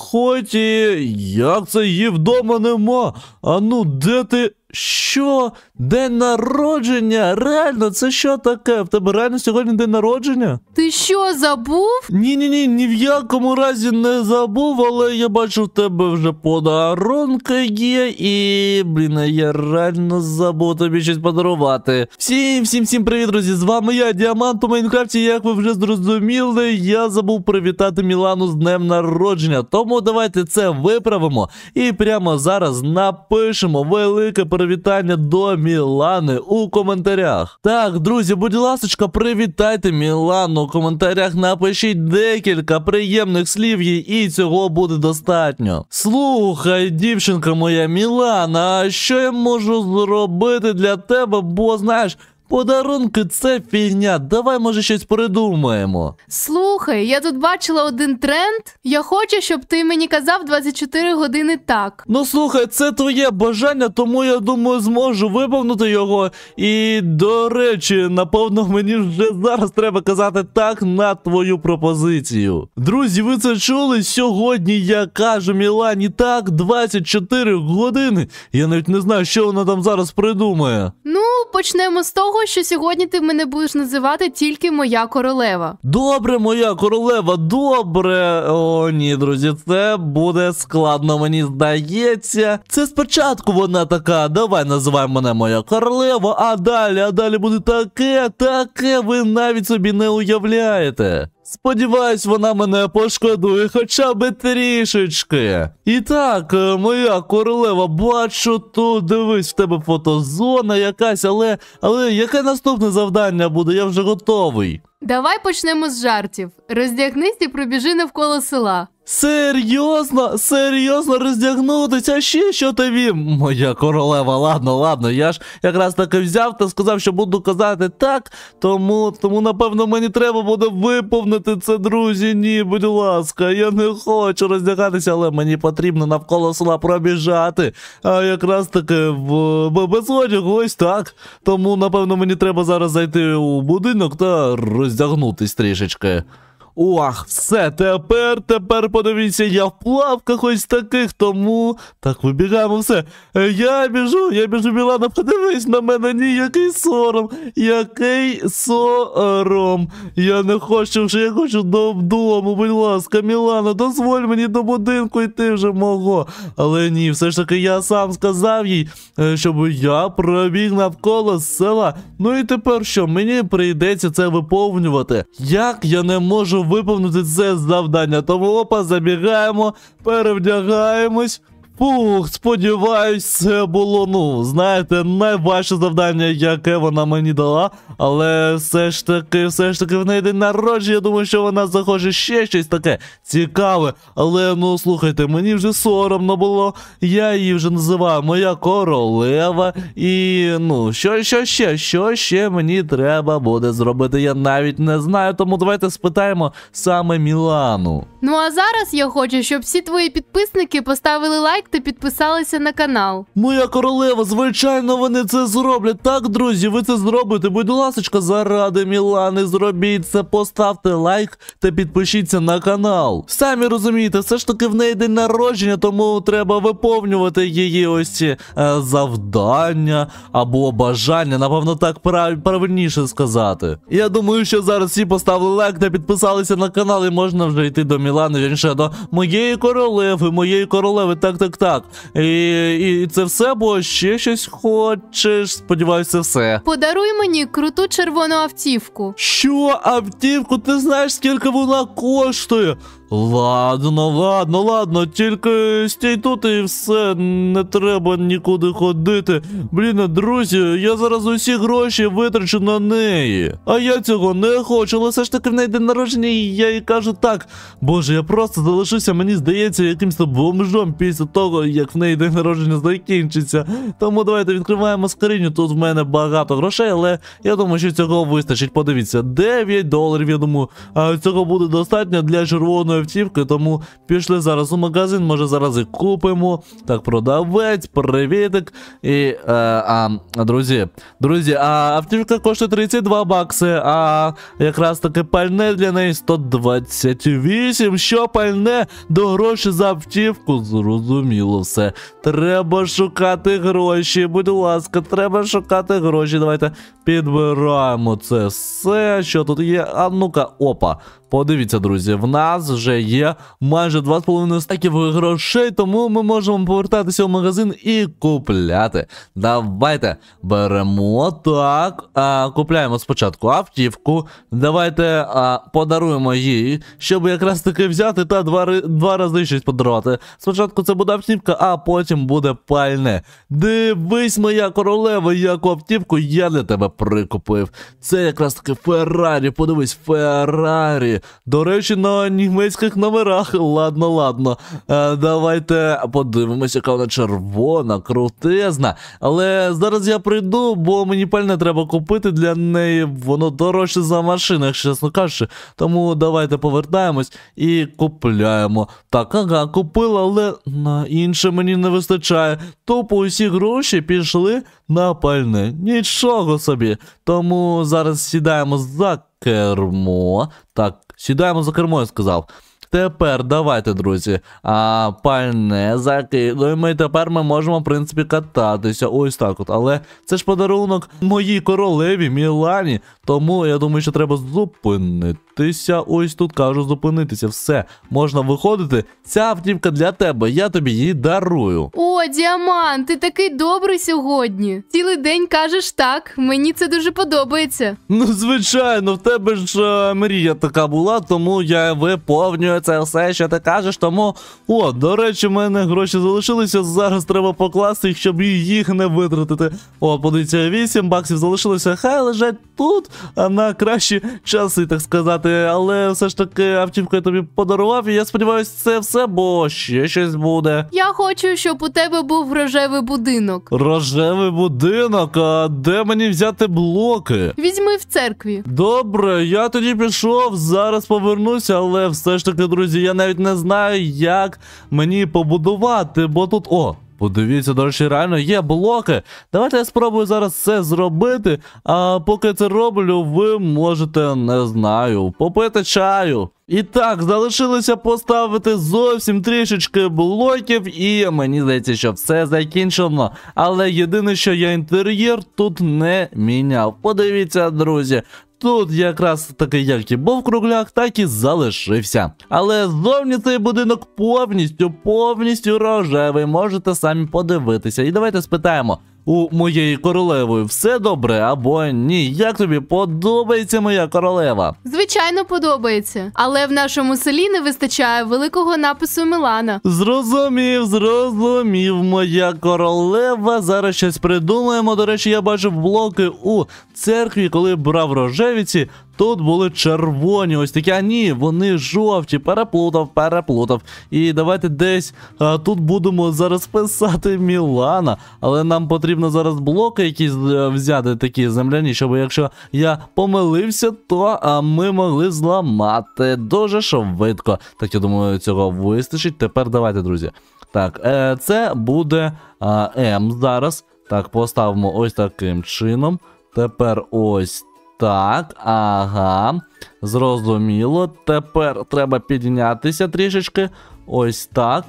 виході? Як це її вдома нема? А ну, де ти? Що? День народження? Реально, це що таке? В тебе реально сьогодні день народження? Ти що, забув? Ні-ні-ні, ні в якому разі не забув, але я бачу, в тебе вже подарунки є, і, блін, я реально забув тобі щось подарувати. Всім, всім, всім привіт, друзі, з вами я, Діамант у Майнкрафті, як ви вже зрозуміли, я забув привітати Мілану з днем народження, тому давайте це виправимо і прямо зараз напишемо велике привітання до Мілани у коментарях. Так, друзі, будь ласочка, привітайте Мілану у коментарях, напишіть декілька приємних слів їй, і цього буде достатньо. Слухай, дівчинка моя Мілана, а що я можу зробити для тебе, бо знаєш, подарунки – це фігня, давай, може, щось придумаємо. Слухай, я тут бачила один тренд. Я хочу, щоб ти мені казав двадцять чотири години так. Ну, слухай, це твоє бажання, тому, я думаю, зможу виповнити його. І, до речі, напевно, мені вже зараз треба казати так на твою пропозицію. Друзі, ви це чули? Сьогодні я кажу Мілані так двадцять чотири години. Я навіть не знаю, що вона там зараз придумає. Ну, почнемо з того, що сьогодні ти мене будеш називати тільки моя королева. Добре, моя королева, добре. О, ні, друзі, це буде складно, мені здається. Це спочатку вона така, давай називай мене моя королева, а далі, а далі буде таке, таке, ви навіть собі не уявляєте. Сподіваюсь, вона мене пошкодує хоча б трішечки. І так, моя королева, бачу тут, дивись, в тебе фотозона якась, але, але яке наступне завдання буде? Я вже готовий. Давай почнемо з жартів. Роздягнись і пробіжи навколо села. Серйозно? Серйозно роздягнутися? А ще що тобі? Моя королева, ладно, ладно, я ж якраз таки взяв та сказав, що буду казати так, тому, тому напевно, мені треба буде виповнити це, друзі. Ні, будь ласка, я не хочу роздягатися, але мені потрібно навколо села пробіжати. А якраз таки в, в без одягу, ось так. Тому, напевно, мені треба зараз зайти у будинок та роздягнутись трішечки. Ох, все, тепер, тепер подивіться, я в плавках ось таких, тому... Так, вибігаємо, все. Я біжу, я біжу, Мілана, подивись на мене, ні, який сором, який сором. Я не хочу вже, я хочу додому, будь ласка, Мілана, дозволь мені до будинку йти вже мого. Але ні, все ж таки я сам сказав їй, щоб я пробіг навколо села. Ну і тепер що, мені прийдеться це виповнювати. Як я не можу виповнити це завдання? Тому опа, забігаємо, перевдягаємось. Фух, сподіваюсь, це було, ну, знаєте, найважче завдання, яке вона мені дала. Але все ж таки, все ж таки в неї день народження, я думаю, що вона захоче ще щось таке цікаве. Але, ну, слухайте, мені вже соромно було, я її вже називаю моя королева. І, ну, що, що ще, що ще мені треба буде зробити, я навіть не знаю. Тому давайте спитаємо саме Мілану. Ну а зараз я хочу, щоб всі твої підписники поставили лайк та підписалися на канал. Моя королева, звичайно, вони це зроблять. Так, друзі, ви це зробите. Будь ласочка, заради Мілани, зробіть це, поставте лайк та підпишіться на канал. Самі розумієте, все ж таки в неї день народження, тому треба виповнювати її ось ці е, завдання або бажання, напевно, так прав... правильніше сказати. Я думаю, що зараз всі поставили лайк та підписалися на канал, і можна вже йти до Мілани, вірніше, до моєї королеви, моєї королеви, так, так, так. І, і це все, бо ще щось хочеш, сподіваюся, це все. Подаруй мені круту червону автівку. Що, автівку? Ти знаєш, скільки вона коштує? Ладно, ладно, ладно, тільки стій тут і все, не треба нікуди ходити. Блін, друзі, я зараз усі гроші витрачу на неї. А я цього не хочу, але все ж таки в неї день народження, і я їй кажу так. Боже, я просто залишуся, мені здається, якимось бомжом після того, як в неї день народження закінчиться. Тому давайте відкриваємо скриню, тут в мене багато грошей, але я думаю, що цього вистачить. Подивіться, дев'ять доларів, я думаю, а цього буде достатньо для червоної одною автівкою, тому пішли зараз у магазин, може зараз і купимо. Так, продавець, привітик. І, е, а, друзі, друзі, а автівка коштує тридцять два бакси, а якраз таки пальне для неї сто двадцять вісім. Що пальне до гроші за автівку? Зрозуміло все. Треба шукати гроші, будь ласка, треба шукати гроші. Давайте підбираємо це все, що тут є. А ну-ка, опа. Подивіться, друзі, в нас вже є майже два з половиною стаків грошей, тому ми можемо повертатися в магазин і купляти. Давайте беремо, так, а, купляємо спочатку автівку, давайте а, подаруємо їй, щоб якраз таки взяти та два, два рази щось подарувати. Спочатку це буде автівка, а потім буде пальне. Дивись, моя королева, яку автівку я для тебе прикупив. Це якраз таки Феррарі, подивись, Феррарі. До речі, на німецьких номерах. Ладно, ладно. Е, давайте подивимося, яка вона червона, крутезна. Але зараз я прийду, бо мені пальне треба купити для неї. Воно дорожче за машину, якщо чесно кажучи. Тому давайте повертаємось і купляємо. Так, ага, купила, але на інше мені не вистачає. Тупо усі гроші пішли на пальне. Нічого собі. Тому зараз сідаємо за кермо. Так, сідаємо за кермо, я сказав. Тепер давайте, друзі, а, пальне закидуємо, і тепер ми можемо, в принципі, кататися. Ось так от. Але це ж подарунок моїй королеві Мілані, тому я думаю, що треба зупинитися. Ось тут кажу зупинитися. Все, можна виходити. Ця автівка для тебе, я тобі її дарую. О, Діамант, ти такий добрий сьогодні. Цілий день кажеш так, мені це дуже подобається. Ну, звичайно, в тебе ж е, мрія така була, тому я виповнюю це все, що ти кажеш, тому... О, до речі, в мене гроші залишилися, зараз треба покласти їх, щоб їх не витратити. О, подивіться, вісім баксів залишилося, хай лежать тут, а на кращі часи, так сказати. Але все ж таки автівку я тобі подарував, і я сподіваюся, це все, бо ще щось буде. Я хочу, щоб у тебе був рожевий будинок. Рожевий будинок? А де мені взяти блоки? Візьми в церкві. Добре, я тоді пішов, зараз повернуся, але все ж таки, друзі, я навіть не знаю, як мені побудувати, бо тут, о, подивіться, до речі, реально є блоки. Давайте я спробую зараз це зробити, а поки це роблю, ви можете, не знаю, попити чаю. І так, залишилося поставити зовсім трішечки блоків, і мені здається, що все закінчено. Але єдине, що я інтер'єр тут не міняв. Подивіться, друзі. Тут якраз таки як і був кругляк, так і залишився. Але зовні цей будинок повністю, повністю рожевий. Можете самі подивитися. І давайте спитаємо у моєї королеви, все добре або ні? Як тобі подобається моя королева? Звичайно, подобається. Але в нашому селі не вистачає великого напису Мілана. Зрозумів, зрозумів, моя королева. Зараз щось придумаємо. До речі, я бачив блоки у церкві, коли брав рожевіці. Тут були червоні, ось такі, а ні, вони жовті, переплутав, переплутав. І давайте десь а, тут будемо зараз писати Мілана. Але нам потрібно зараз блоки якісь взяти, такі земляні, щоб якщо я помилився, то а, ми могли зламати дуже швидко. Так, я думаю, цього вистачить. Тепер давайте, друзі. Так, е, це буде а, М зараз. Так, поставимо ось таким чином. Тепер ось так, ага, зрозуміло. Тепер треба піднятися трішечки. Ось так,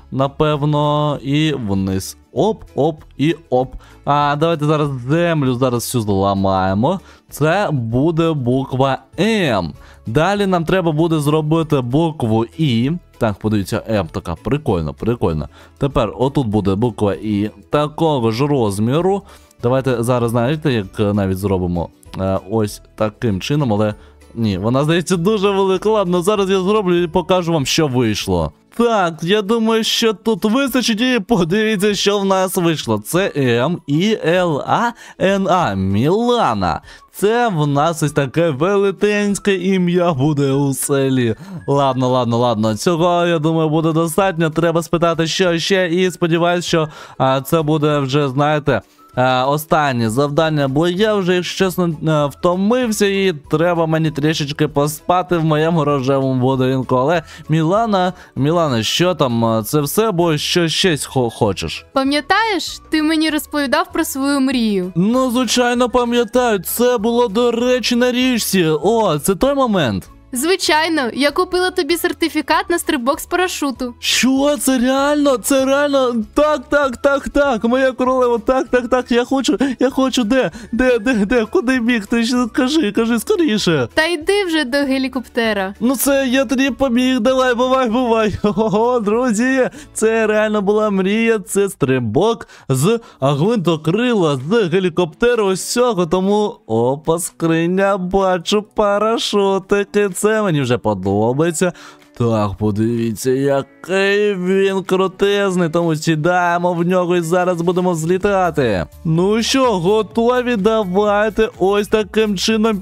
напевно, і вниз. Оп, оп і оп. А давайте зараз землю зараз всю зламаємо. Це буде буква М. Далі нам треба буде зробити букву І. Так, подивіться, М така, прикольно, прикольно. Тепер отут буде буква І, такого ж розміру. Давайте зараз, знаєте, як навіть зробимо е, ось таким чином, але ні, вона, здається, дуже велика. Ладно, зараз я зроблю і покажу вам, що вийшло. Так, я думаю, що тут вистачить, і подивіться, що в нас вийшло. Це М І Л А Н А, Мілана. Це в нас ось таке велетенське ім'я буде у селі. Ладно, ладно, ладно, цього, я думаю, буде достатньо. Треба спитати, що ще, і сподіваюсь, що а, це буде вже, знаєте, е, останнє завдання, бо я вже, якщо чесно, е, втомився і треба мені трішечки поспати в моєму рожевому будинку. Але Мілана, Мілана, що там, е, це все, бо що щось хо хочеш? Пам'ятаєш, ти мені розповідав про свою мрію? Ну, звичайно, пам'ятаю, це було, до речі, на річці. О, це той момент. Звичайно, я купила тобі сертифікат на стрибок з парашуту. Що, це реально? Це реально? Так, так, так, так, моя королева, так, так, так, я хочу, я хочу, де, де, де, де, куди бігти? Ще кажи, кажи, скоріше. Та йди вже до гелікоптера. Ну це я тоді побіг, давай, бувай, бувай. Ого, друзі, це реально була мрія, це стрибок з гвинтокрила, з гелікоптеру ось цього, тому опа, скриня, бачу парашутики, це мені вже подобається. Так, подивіться, який він крутезний, тому сідаємо в нього і зараз будемо злітати. Ну що, готові? Давайте ось таким чином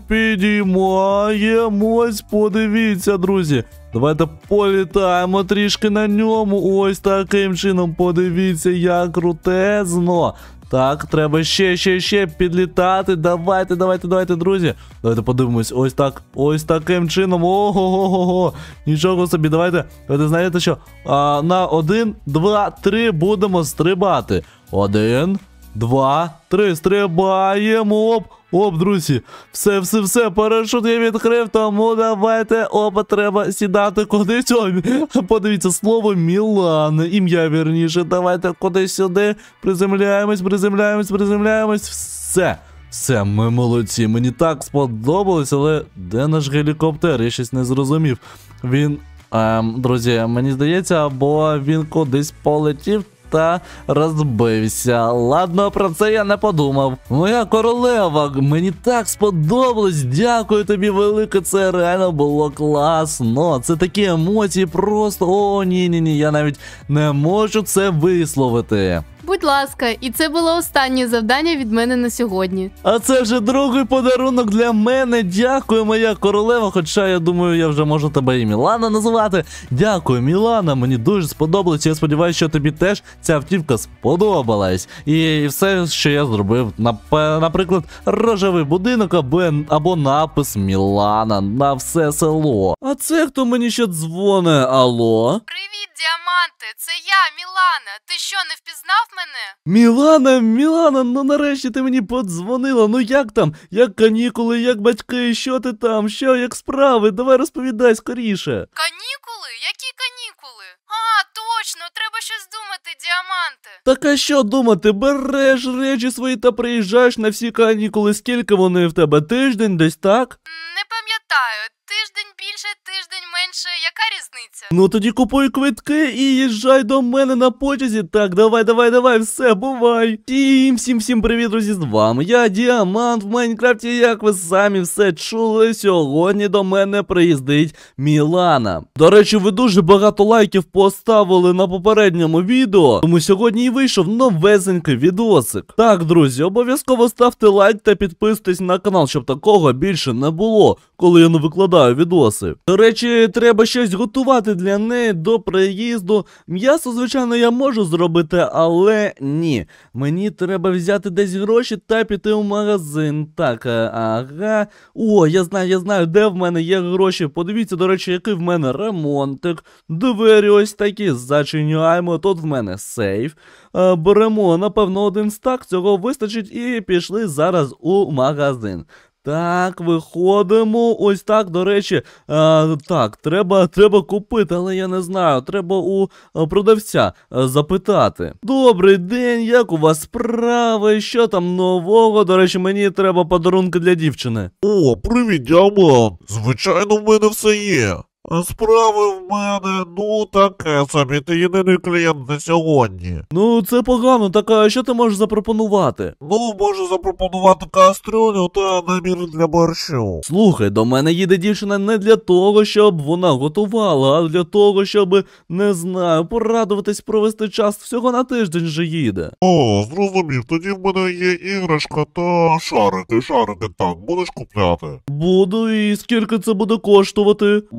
підіймаємось, подивіться, друзі. Давайте політаємо трішки на ньому, ось таким чином, подивіться, як крутезно. Так, треба ще, ще, ще підлітати. Давайте, давайте, давайте, друзі. Давайте подивимось, ось так, ось таким чином. Ого-го-го-го. Нічого собі, давайте, давайте, знаєте що? А, на один, два, три будемо стрибати. Один, два, три, стрибаємо, оп. Оп, друзі, все, все, все, парашут я відкрив, тому давайте, опа, треба сідати кудись. О, подивіться, слово Мілана, ім'я вірніше, давайте кудись сюди, приземляємось, приземляємось, приземляємось, все. Все, ми молодці, мені так сподобалось, але де наш гелікоптер? Я щось не зрозумів. Він, ем, друзі, мені здається, або він кудись полетів та розбився. Ладно, про це я не подумав. Моя королева, мені так сподобалось, дякую тобі велике, це реально було класно. Це такі емоції просто, о, ні-ні-ні, я навіть не можу це висловити. Будь ласка, і це було останнє завдання від мене на сьогодні. А це вже другий подарунок для мене. Дякую, моя королева. Хоча, я думаю, я вже можу тебе і Мілана називати. Дякую, Мілана, мені дуже сподобалось. Я сподіваюся, що тобі теж ця автівка сподобалась. І все, що я зробив, наприклад, рожевий будинок або, або напис Мілана на все село. А це хто мені ще дзвоне? Алло? Привіт, діаманти, це я, Мілана. Ти що, не впізнав мене? Мілана, Мілана, ну нарешті ти мені подзвонила. Ну як там? Як канікули, як батьки, що ти там? Що, як справи? Давай розповідай скоріше. Канікули? Які канікули? А, точно, треба щось думати, діаманти. Так а що думати? Береш речі свої та приїжджаєш на всі канікули. Скільки вони в тебе? Тиждень десь, так? Не пам'ятаю, тиждень більше, тиждень менше, яка різниця? Ну тоді купуй квитки і їжджай до мене на потязі. Так, давай, давай, давай, все, бувай. Всім, всім, всім привіт, друзі, з вами я, Діамант в Майнкрафті, як ви самі все чули, сьогодні до мене приїздить Мілана. До речі, ви дуже багато лайків поставили на попередньому відео, тому сьогодні і вийшов новесенький відосик. Так, друзі, обов'язково ставте лайк та підписуйтесь на канал, щоб такого більше не було, коли я не викладаю відоси. До речі, треба щось готувати для неї до приїзду. М'ясо, звичайно, я можу зробити, але ні. Мені треба взяти десь гроші та піти у магазин. Так, ага. О, я знаю, я знаю, де в мене є гроші. Подивіться, до речі, який в мене ремонтик. Двері ось такі зачиняємо. Тут в мене сейф. Беремо, напевно, один стак, цього вистачить і пішли зараз у магазин. Так, виходимо, ось так, до речі, а, так, треба, треба купити, але я не знаю, треба у а, продавця а, запитати. Добрий день, як у вас справи, що там нового, до речі, мені треба подарунки для дівчини. О, привіт, Діамант. Звичайно, в мене все є. А справи в мене, ну таке собі, ти єдиний клієнт на сьогодні. Ну, це погано, так а що ти можеш запропонувати? Ну, можу запропонувати кастрюлю та набір для борщу. Слухай, до мене їде дівчина не для того, щоб вона готувала, а для того, щоб, не знаю, порадуватись, провести час, всього на тиждень же їде. О, зрозумів, тоді в мене є іграшка та шарики, шарики так, будеш купляти? Буду, і скільки це буде коштувати? Ну,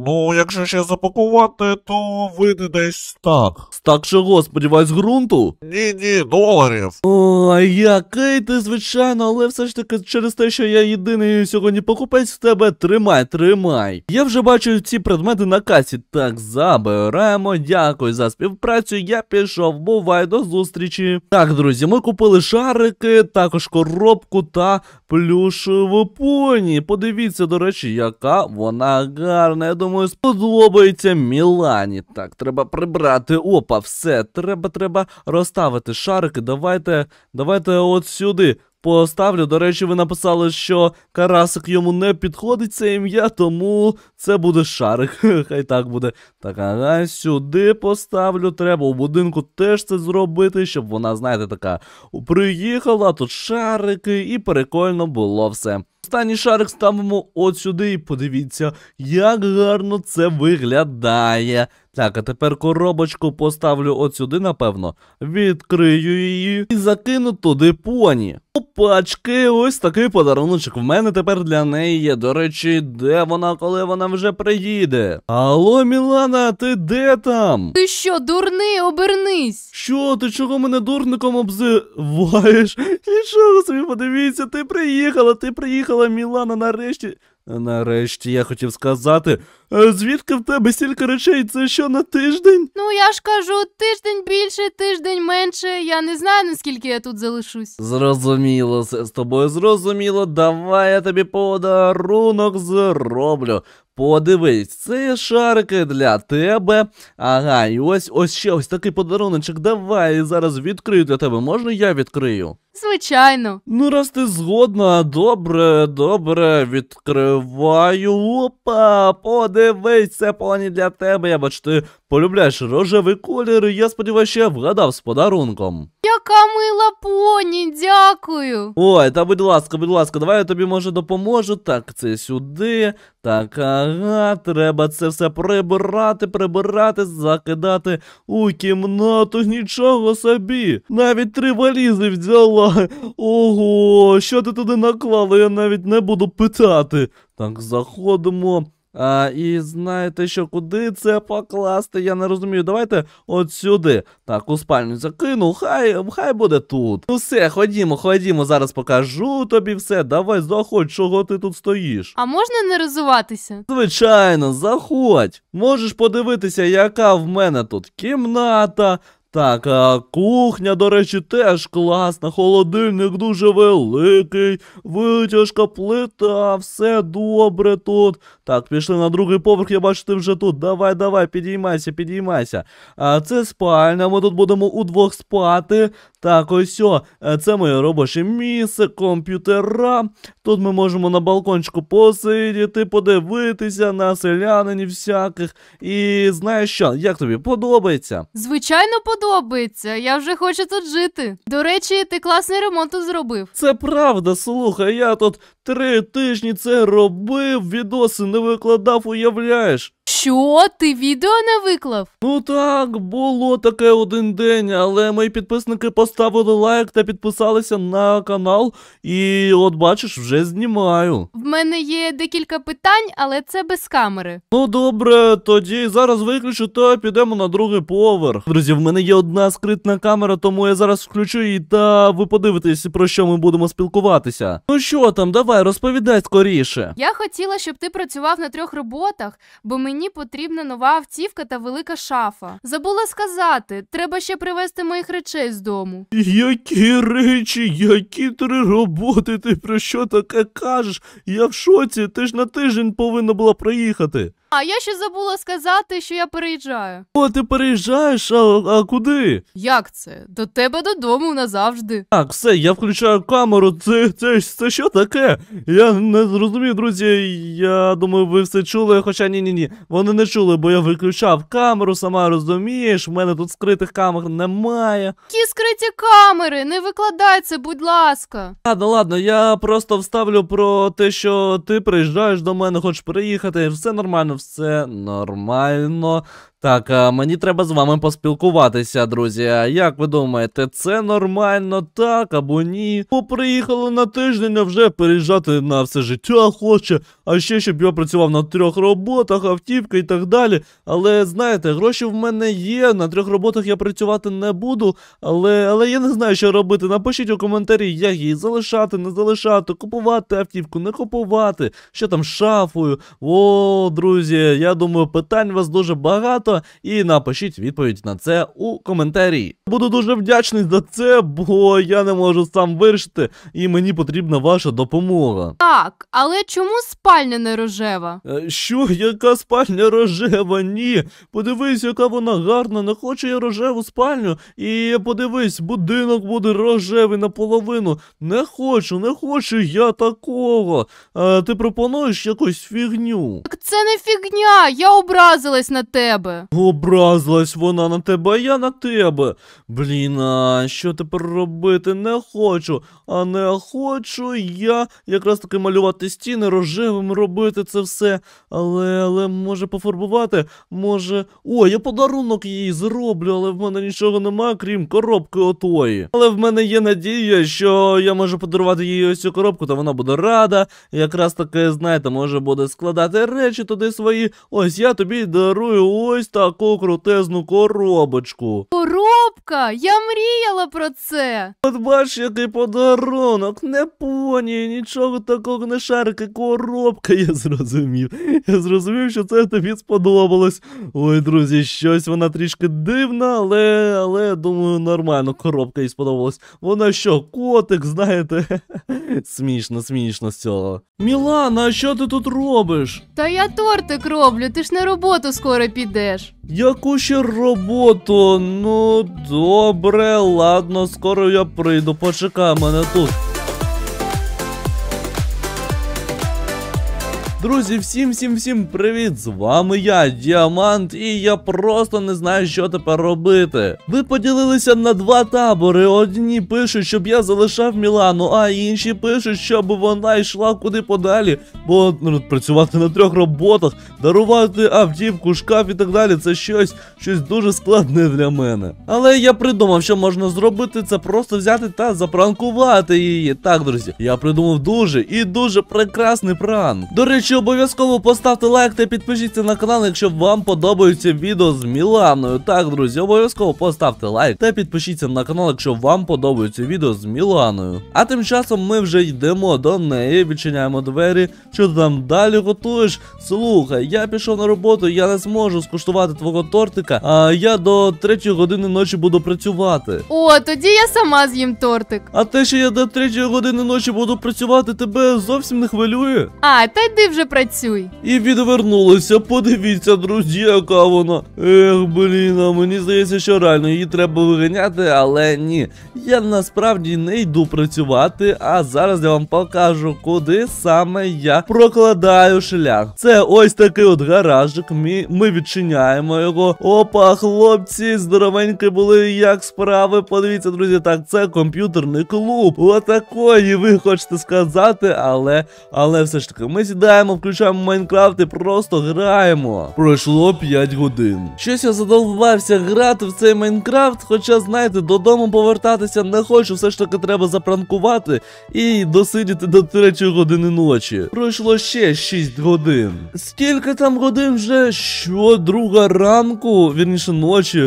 якщо ще запакувати, то вийде десь так. Так чого, сподіваюсь, ґрунту? Ні-ні, доларів. Ой, який ти, звичайно, але все ж таки через те, що я єдиний сьогодні покупець в тебе, тримай, тримай. Я вже бачу ці предмети на касі. Так, заберемо, дякую за співпрацю, я пішов, бувай, до зустрічі. Так, друзі, ми купили шарики, також коробку та плюшеву поні. Подивіться, до речі, яка вона гарна. Я думаю, сподобається Мілані. Так, треба прибрати. Опа, все, треба, треба розставити шарики. Давайте, давайте от сюди поставлю. До речі, ви написали, що Карасик йому не підходить це ім'я, тому це буде шарик. Хай так буде. Так, ага, сюди поставлю. Треба у будинку теж це зробити, щоб вона, знаєте, така приїхала, тут шарики, і прикольно було все. Останній шарик ставимо от сюди і подивіться, як гарно це виглядає. Так, а тепер коробочку поставлю от сюди, напевно. Відкрию її і закину туди поні. Опачки, ось такий подаруночок в мене тепер для неї є. До речі, де вона, коли вона вже приїде? Алло, Мілана, ти де там? Ти що, дурний, обернись. Що, ти чого мене дурником обзиваєш? Нічого собі, подивіться, ти приїхала, ти приїхала, Мілана, нарешті. Нарешті, я хотів сказати, а звідки в тебе стільки речей? Це що, на тиждень? Ну я ж кажу, тиждень більше, тиждень менше. Я не знаю, наскільки я тут залишусь. Зрозуміло, все з тобою зрозуміло. Давай я тобі подарунок зроблю. Подивись, це є шарики для тебе. Ага, і ось ось ще ось такий подаруночок. Давай я зараз відкрию для тебе. Можна я відкрию? Звичайно. Ну, раз ти згодна, добре, добре, відкриваю. Опа, подивись, це поні для тебе. Я бачу, ти полюбляєш рожевий колір, і я сподіваюся, що я вгадав з подарунком. Яка мила поні, дякую. Ой, та будь ласка, будь ласка, давай я тобі, може, допоможу. Так, це сюди. Так, ага, треба це все прибирати, прибирати, закидати у кімнату. Нічого собі. Навіть три валізи взяла. Ого, що ти туди наклала, я навіть не буду питати. Так, заходимо. А, і знаєте що, куди це покласти? Я не розумію. Давайте от сюди. Так, у спальню закину, хай, хай буде тут. Ну все, ходімо, ходімо, зараз покажу тобі все. Давай, заходь, чого ти тут стоїш. А можна не розуватися? Звичайно, заходь. Можеш подивитися, яка в мене тут кімната. Так, а кухня, до речі, теж класна, холодильник дуже великий, витяжка, плита, все добре тут. Так, пішли на другий поверх, я бачу, ти вже тут. Давай, давай, підіймайся, підіймайся. А це спальня, ми тут будемо удвох спати. Так, ось о, це моє робоче місце, комп'ютера. Тут ми можемо на балкончику посидіти, подивитися на селянинів всяких. І знаєш що, як тобі, подобається? Звичайно, подобається. Я вже хочу тут жити. До речі, ти класний ремонт тут зробив. Це правда, слухай, я тут три тижні це робив, відоси не викладав, уявляєш? Що? Ти відео не виклав? Ну так, було таке один день, але мої підписники поставили лайк та підписалися на канал, і от бачиш, вже знімаю. В мене є декілька питань, але це без камери. Ну добре, тоді зараз виключу та підемо на другий поверх. Друзі, в мене є одна скритна камера, тому я зараз включу її та ви подивитесь, про що ми будемо спілкуватися. Ну що там, давай, розповідай скоріше. Я хотіла, щоб ти працював на трьох роботах, бо мені потрібна нова автівка та велика шафа. Забула сказати, треба ще привезти моїх речей з дому. Які речі, які три роботи, ти про що таке кажеш? Я в шоці, ти ж на тиждень повинна була приїхати. А я ще забула сказати, що я переїжджаю. О, ти переїжджаєш, а, а куди? Як це? До тебе додому назавжди. Так, все, я включаю камеру, це, це, це що таке? Я не зрозумів, друзі, я думаю, ви все чули, хоча ні-ні-ні, вони не чули, бо я виключав камеру, сама розумієш, в мене тут скритих камер немає. Ті скриті камери, не викладай це, будь ласка. Ладно, ладно, я просто вставлю про те, що ти приїжджаєш до мене, хочеш приїхати, все нормально, все нормально. Так, а мені треба з вами поспілкуватися, друзі. А як ви думаєте, це нормально, так або ні? Бо приїхали на тиждень, а вже переїжджати на все життя хоче, а ще щоб я працював на трьох роботах, автівка і так далі. Але знаєте, гроші в мене є, на трьох роботах я працювати не буду, але, але я не знаю, що робити. Напишіть у коментарі, як її залишати, не залишати, купувати автівку, не купувати, що там з шафою. О, друзі, я думаю, питань у вас дуже багато, і напишіть відповідь на це у коментарі. Буду дуже вдячний за це, бо я не можу сам вирішити, і мені потрібна ваша допомога. Так, але чому спальня не рожева? Е, Що, яка спальня рожева? Ні. Подивись, яка вона гарна, не хочу я рожеву спальню. І подивись, будинок буде рожевий наполовину. Не хочу, не хочу я такого. А ти пропонуєш якусь фігню? Так це не фігня, я образилась на тебе. Образилась вона на тебе, а я на тебе. Блін, а що тепер робити? Не хочу. А не хочу я якраз таки малювати стіни, рожевим робити це все. Але, але, може пофарбувати? Може... О, я подарунок їй зроблю, але в мене нічого немає, крім коробки отої. Але в мене є надія, що я можу подарувати їй ось цю коробку, та вона буде рада. Якраз таки, знаєте, може буде складати речі туди свої. Ось я тобі дарую ось таку крутезну коробочку. Коробка, я мріяла про це. От бач, який подарунок, не поні, нічого такого не шарики, коробка, я зрозумів. Я зрозумів, що це тобі сподобалось. Ой, друзі, щось вона трішки дивна, але, але, думаю, нормально, коробка їй сподобалась. Вона що, котик, знаєте? Смішно, смішно з цього. Мілана, а що ти тут робиш? Та я тортик роблю, ти ж на роботу скоро підеш. Яку ще роботу? Ну, добре, ладно, скоро я прийду, почекай мене тут. Друзі, всім всім всім привіт! З вами я, Діамант, і я просто не знаю, що тепер робити. Ви поділилися на два табори. Одні пишуть, щоб я залишав Мілану, а інші пишуть, щоб вона йшла куди подалі. Бо ну, працювати на трьох роботах, дарувати автівку, шкаф і так далі, це щось, щось дуже складне для мене. Але я придумав, що можна зробити, це просто взяти та запранкувати її. Так, друзі, я придумав дуже і дуже прекрасний пранк. До речі, обов'язково поставте лайк та підпишіться на канал, якщо вам подобаються відео з Міланою. Так, друзі, обов'язково поставте лайк та підпишіться на канал, якщо вам подобаються відео з Міланою. А тим часом ми вже йдемо до неї, відчиняємо двері. Що ти там далі готуєш? Слухай, я пішов на роботу, я не зможу скуштувати твого тортика, а я до третьої години ночі буду працювати. О, тоді я сама з'їм тортик. А те, що я до третьої години ночі буду працювати, тебе зовсім не хвилює? А, та йди вже працюй. І відвернулася, подивіться, друзі, яка вона. Ех, блін, а мені здається, що реально її треба виганяти, але ні. Я насправді не йду працювати, а зараз я вам покажу, куди саме я прокладаю шлях. Це ось такий от гаражик, ми, ми відчиняємо його. Опа, хлопці, здоровенькі були, як справи. Подивіться, друзі, так, це комп'ютерний клуб. Отакої ви хочете сказати, але, але все ж таки, ми сідаємо, включаємо Майнкрафт і просто граємо. Пройшло п'ять годин. Щось я задовбався грати в цей Майнкрафт, хоча, знаєте, додому повертатися не хочу, все ж таки треба запранкувати і досидіти до третьої години ночі. Пройшло ще шість годин. Скільки там годин вже? Що, друга ранку? Вірніше, ночі.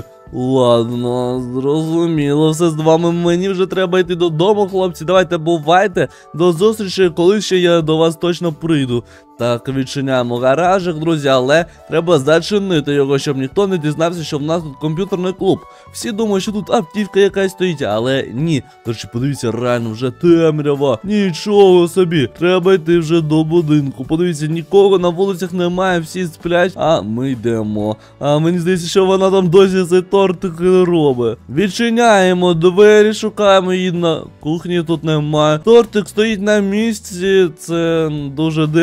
Ладно, зрозуміло, все з вами, мені вже треба йти додому, хлопці, давайте бувайте, до зустрічі, коли ще я до вас точно прийду. Так, відчиняємо гаражик, друзі, але треба зачинити його, щоб ніхто не дізнався, що в нас тут комп'ютерний клуб. Всі думають, що тут автівка якась стоїть, але ні. До речі, подивіться, реально вже темрява. Нічого собі, треба йти вже до будинку. Подивіться, нікого на вулицях немає, всі сплять, а ми йдемо. А мені здається, що вона там досі цей тортик робить. Відчиняємо двері, шукаємо її на кухні, тут немає. Тортик стоїть на місці, це дуже дивно, бо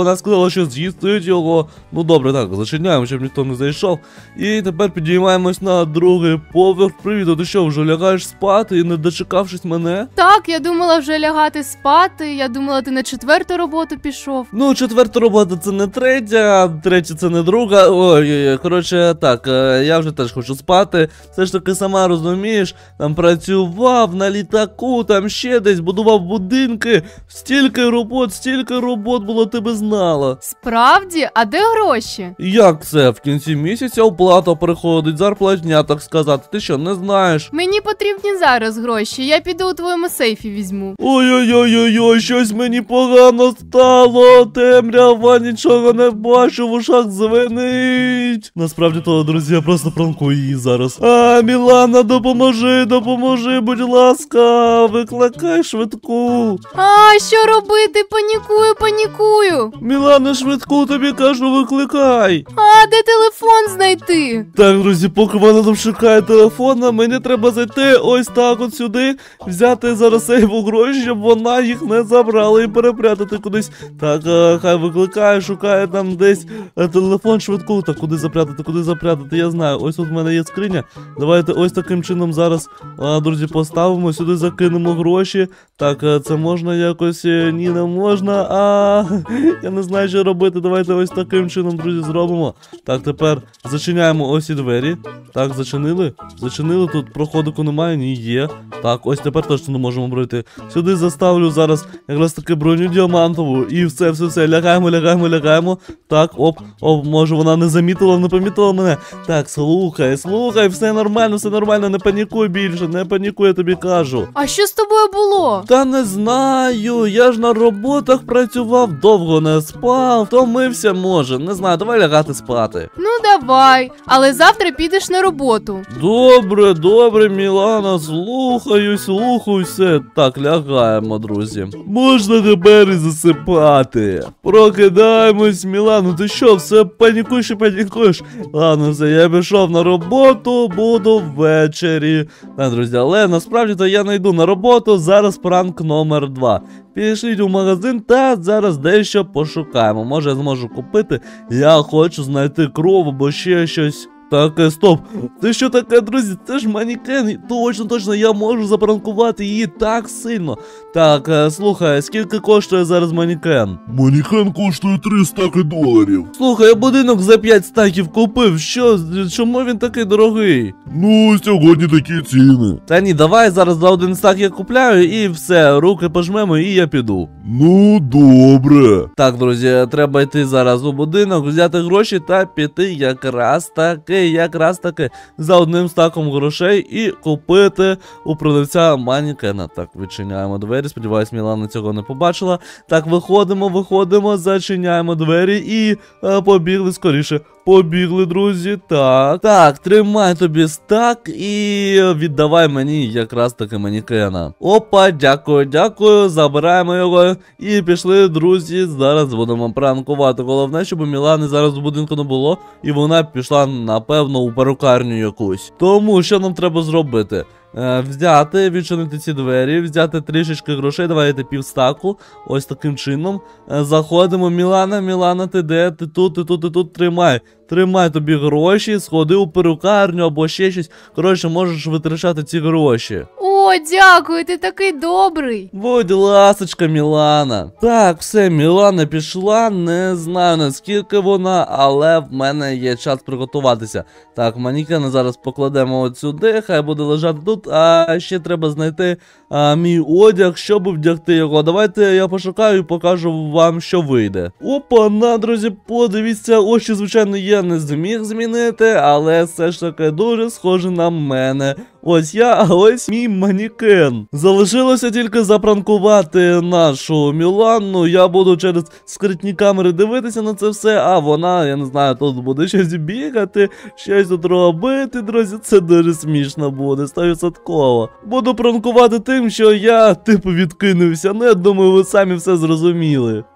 вона сказала, що з'їстить його. Ну добре, так, зачиняємо, щоб ніхто не зайшов. І тепер підіймаємось на другий поверх. Привіт, а ти що, вже лягаєш спати і не дочекавшись мене? Так, я думала вже лягати спати, я думала, ти на четверту роботу пішов. Ну, четверта робота це не третя, третя це не друга. Ой, коротше, так, е, я вже теж хочу спати. Все ж таки, сама розумієш, там працював на літаку, там ще десь будував будинки. Стільки робот, стільки робот було, ти би знала. Справді? А де гроші? Як це? В кінці місяця оплата приходить, зарплатня, так сказати. Ти що, не знаєш? Мені потрібні зараз гроші, я піду у твоєму сейфі візьму. Ой-ой-ой-ой, щось мені погано стало, темрява, нічого не бачу, в ушах звенить. Насправді то, друзі, я просто пранкую її зараз. А, Мілана, допоможи, допоможи, будь ласка, викликай швидку. А, що робити? Панікую, панікую. Мілана, швидку, тобі кажу, викликай. А, де телефон знайти? Так, друзі, поки вона там шукає телефона, мені треба зайти ось так от сюди, взяти зараз сейфу гроші, щоб вона їх не забрала і перепрятати кудись. Так, е, хай викликає, шукає там десь е, телефон швидку. Так, куди запрятати, куди запрятати, я знаю. Ось тут в мене є скриня. Давайте ось таким чином зараз, е, друзі, поставимо, сюди закинемо гроші. Так, е, це можна якось, е, ні, не можна, а я не знаю, що робити. Давайте ось таким чином, друзі, зробимо. Так, тепер зачиняємо ось і двері. Так, зачинили? Зачинили, тут проходику немає, ні, є. Так, ось тепер точно не можемо пройти. Сюди заставлю зараз якраз таки броню діамантову. І все, все, все, лягаємо, лягаємо, лягаємо. Так, оп, оп, може вона не замітила, не помітила мене. Так, слухай, слухай, все нормально, все нормально, не панікуй більше, не панікуй, я тобі кажу. А що з тобою було? Та не знаю, я ж на роботах працював, довго не спав, втомився, може, не знаю, давай лягати спати. Ну давай, але завтра підеш на роботу. Добре, добре, Мілана, слухаю, слухаю все. Так, лягаємо, друзі. Можна тепер і засипати. Прокидаємось, Мілано, ти що, все панікуєш і панікуєш? Ладно, все, я пішов на роботу, буду ввечері. Так, друзі, але насправді-то я не йду на роботу, зараз пранк номер два. Пішліть у магазин та зараз дещо пошукаємо. Може я зможу купити. Я хочу знайти кров або ще щось. Так, стоп. Це що таке, друзі? Це ж манекен. Точно, точно, я можу запранкувати її так сильно. Так, слухай, скільки коштує зараз манекен? Манекен коштує три стаки доларів. Слухай, я будинок за п'ять стаків купив. Що? Чому він такий дорогий? Ну, сьогодні такі ціни. Та ні, давай зараз за один стак я купляю і все, руки пожмемо і я піду. Ну, добре. Так, друзі, треба йти зараз у будинок, взяти гроші та піти якраз таки, якраз таки за одним стаком грошей і купити у продавця манекена. Так, відчиняємо двері, сподіваюсь, Мілана цього не побачила. Так, виходимо, виходимо, зачиняємо двері і е, побігли скоріше. Побігли, друзі, так. Так, тримай тобі стак і віддавай мені якраз таки манекена. Опа, дякую, дякую, забираємо його і пішли, друзі, зараз будемо пранкувати. Головне, щоб у Мілани зараз в будинку не було, і вона пішла, напевно, у перукарню якусь. Тому, що нам треба зробити? Е, взяти, відчинити ці двері, взяти трішечки грошей, давайте півстаку, ось таким чином. Е, заходимо, Мілана, Мілана, ти де? Ти тут, ти тут, ти тут, тримай. Тримай тобі гроші, сходи у перукарню або ще щось. Коротше, можеш витрачати ці гроші. О, дякую, ти такий добрий. Будь ласочка, Мілана. Так, все, Мілана пішла, не знаю наскільки вона, але в мене є час приготуватися. Так, манекена зараз покладемо от сюди, хай буде лежати тут, а ще треба знайти а, мій одяг, щоб вдягти його. Давайте я пошукаю і покажу вам, що вийде. Опа, на, друзі, подивіться, очі, звичайно, я не зміг змінити, але все ж таки дуже схоже на мене. Ось я, а ось мій манекен. Залишилося тільки запранкувати нашу Мілану. Я буду через скритні камери дивитися на це все, а вона, я не знаю, тут буде щось бігати, щось тут робити, друзі. Це дуже смішно буде, сто відсотків. Буду пранкувати тим, що я, типу, відкинувся. Ну, я думаю, ви самі все зрозуміли.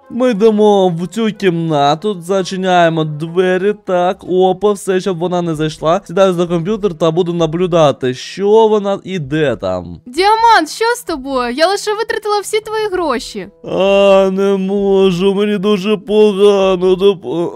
Ми йдемо в цю кімнату, зачиняємо двері, так, опа, все, щоб вона не зайшла. Сідаю за комп'ютер та буду наблюдати, що вона і де там. Діамант, що з тобою? Я лише витратила всі твої гроші. А, не можу, мені дуже погано. Доп...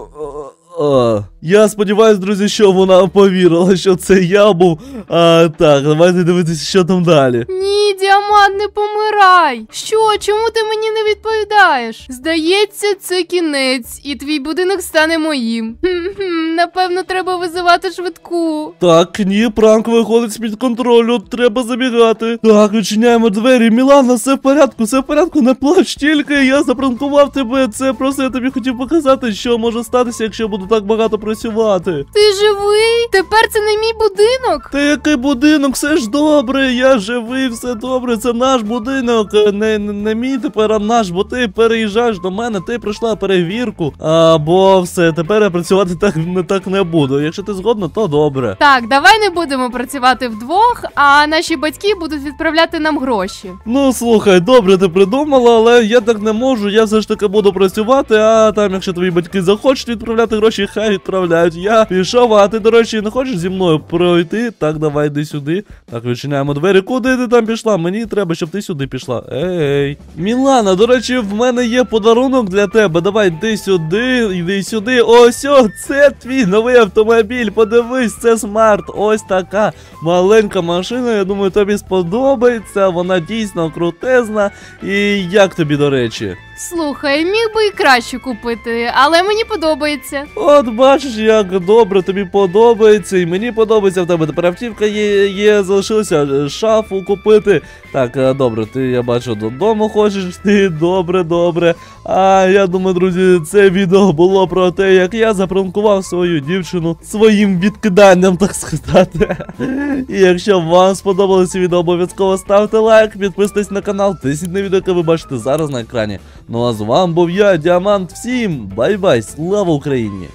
А, я сподіваюсь, друзі, що вона повірила, що це я був. А, так, давайте дивитися, що там далі. Ні, Діамант, не помирай. Що, чому ти мені не відповідаєш? Здається, це кінець, і твій будинок стане моїм. Хм-хм, напевно, треба визивати швидку. Так, ні, пранк виходить з-під контролю, треба забігати. Так, відчиняємо двері. Мілана, все в порядку, все в порядку, не плач тільки, я запранкував тебе. Це просто я тобі хотів показати, що може статися, якщо я буду так багато працювати. Ти живий? Тепер це не мій будинок? Та який будинок, все ж добре, я живий, все добре, це наш будинок, не, не, не мій тепер, а наш, бо ти переїжджаєш до мене, ти пройшла перевірку, а, бо все, тепер я працювати так не так не буду. Якщо ти згодна, то добре. Так, давай не будемо працювати вдвох, а наші батьки будуть відправляти нам гроші. Ну слухай, добре ти придумала, але я так не можу, я все ж таки буду працювати, а там, якщо твої батьки захочуть відправляти гроші, хай відправляють. Я пішов, а ти, до речі, не хочеш зі мною пройти? Так, давай йди сюди. Так, відчиняємо двері. Куди ти там пішла? Мені треба, щоб ти сюди пішла. Ей. Мілана, до речі, в мене є подарунок для тебе. Давай, йди сюди, йди сюди. Ось, о, це твій новий автомобіль. Подивись, це смарт. Ось така маленька машина. Я думаю, тобі сподобається. Вона дійсно крутезна. І як тобі, до речі? Слухай, міг би і краще купити, але мені подобається. От бачиш, як добре тобі подобається, і мені подобається, в тебе тепер автівка є, є, залишилося шафу купити. Так, е, добре, ти, я бачу, додому хочеш йти, добре, добре. А я думаю, друзі, це відео було про те, як я запранкував свою дівчину своїм відкиданням, так сказати. І якщо вам сподобалося відео, обов'язково ставте лайк, підписуйтесь на канал, тисніть на відео, яке ви бачите зараз на екрані. Ну а з вами був я, Діамант. Всім бай-бай, слава Україні!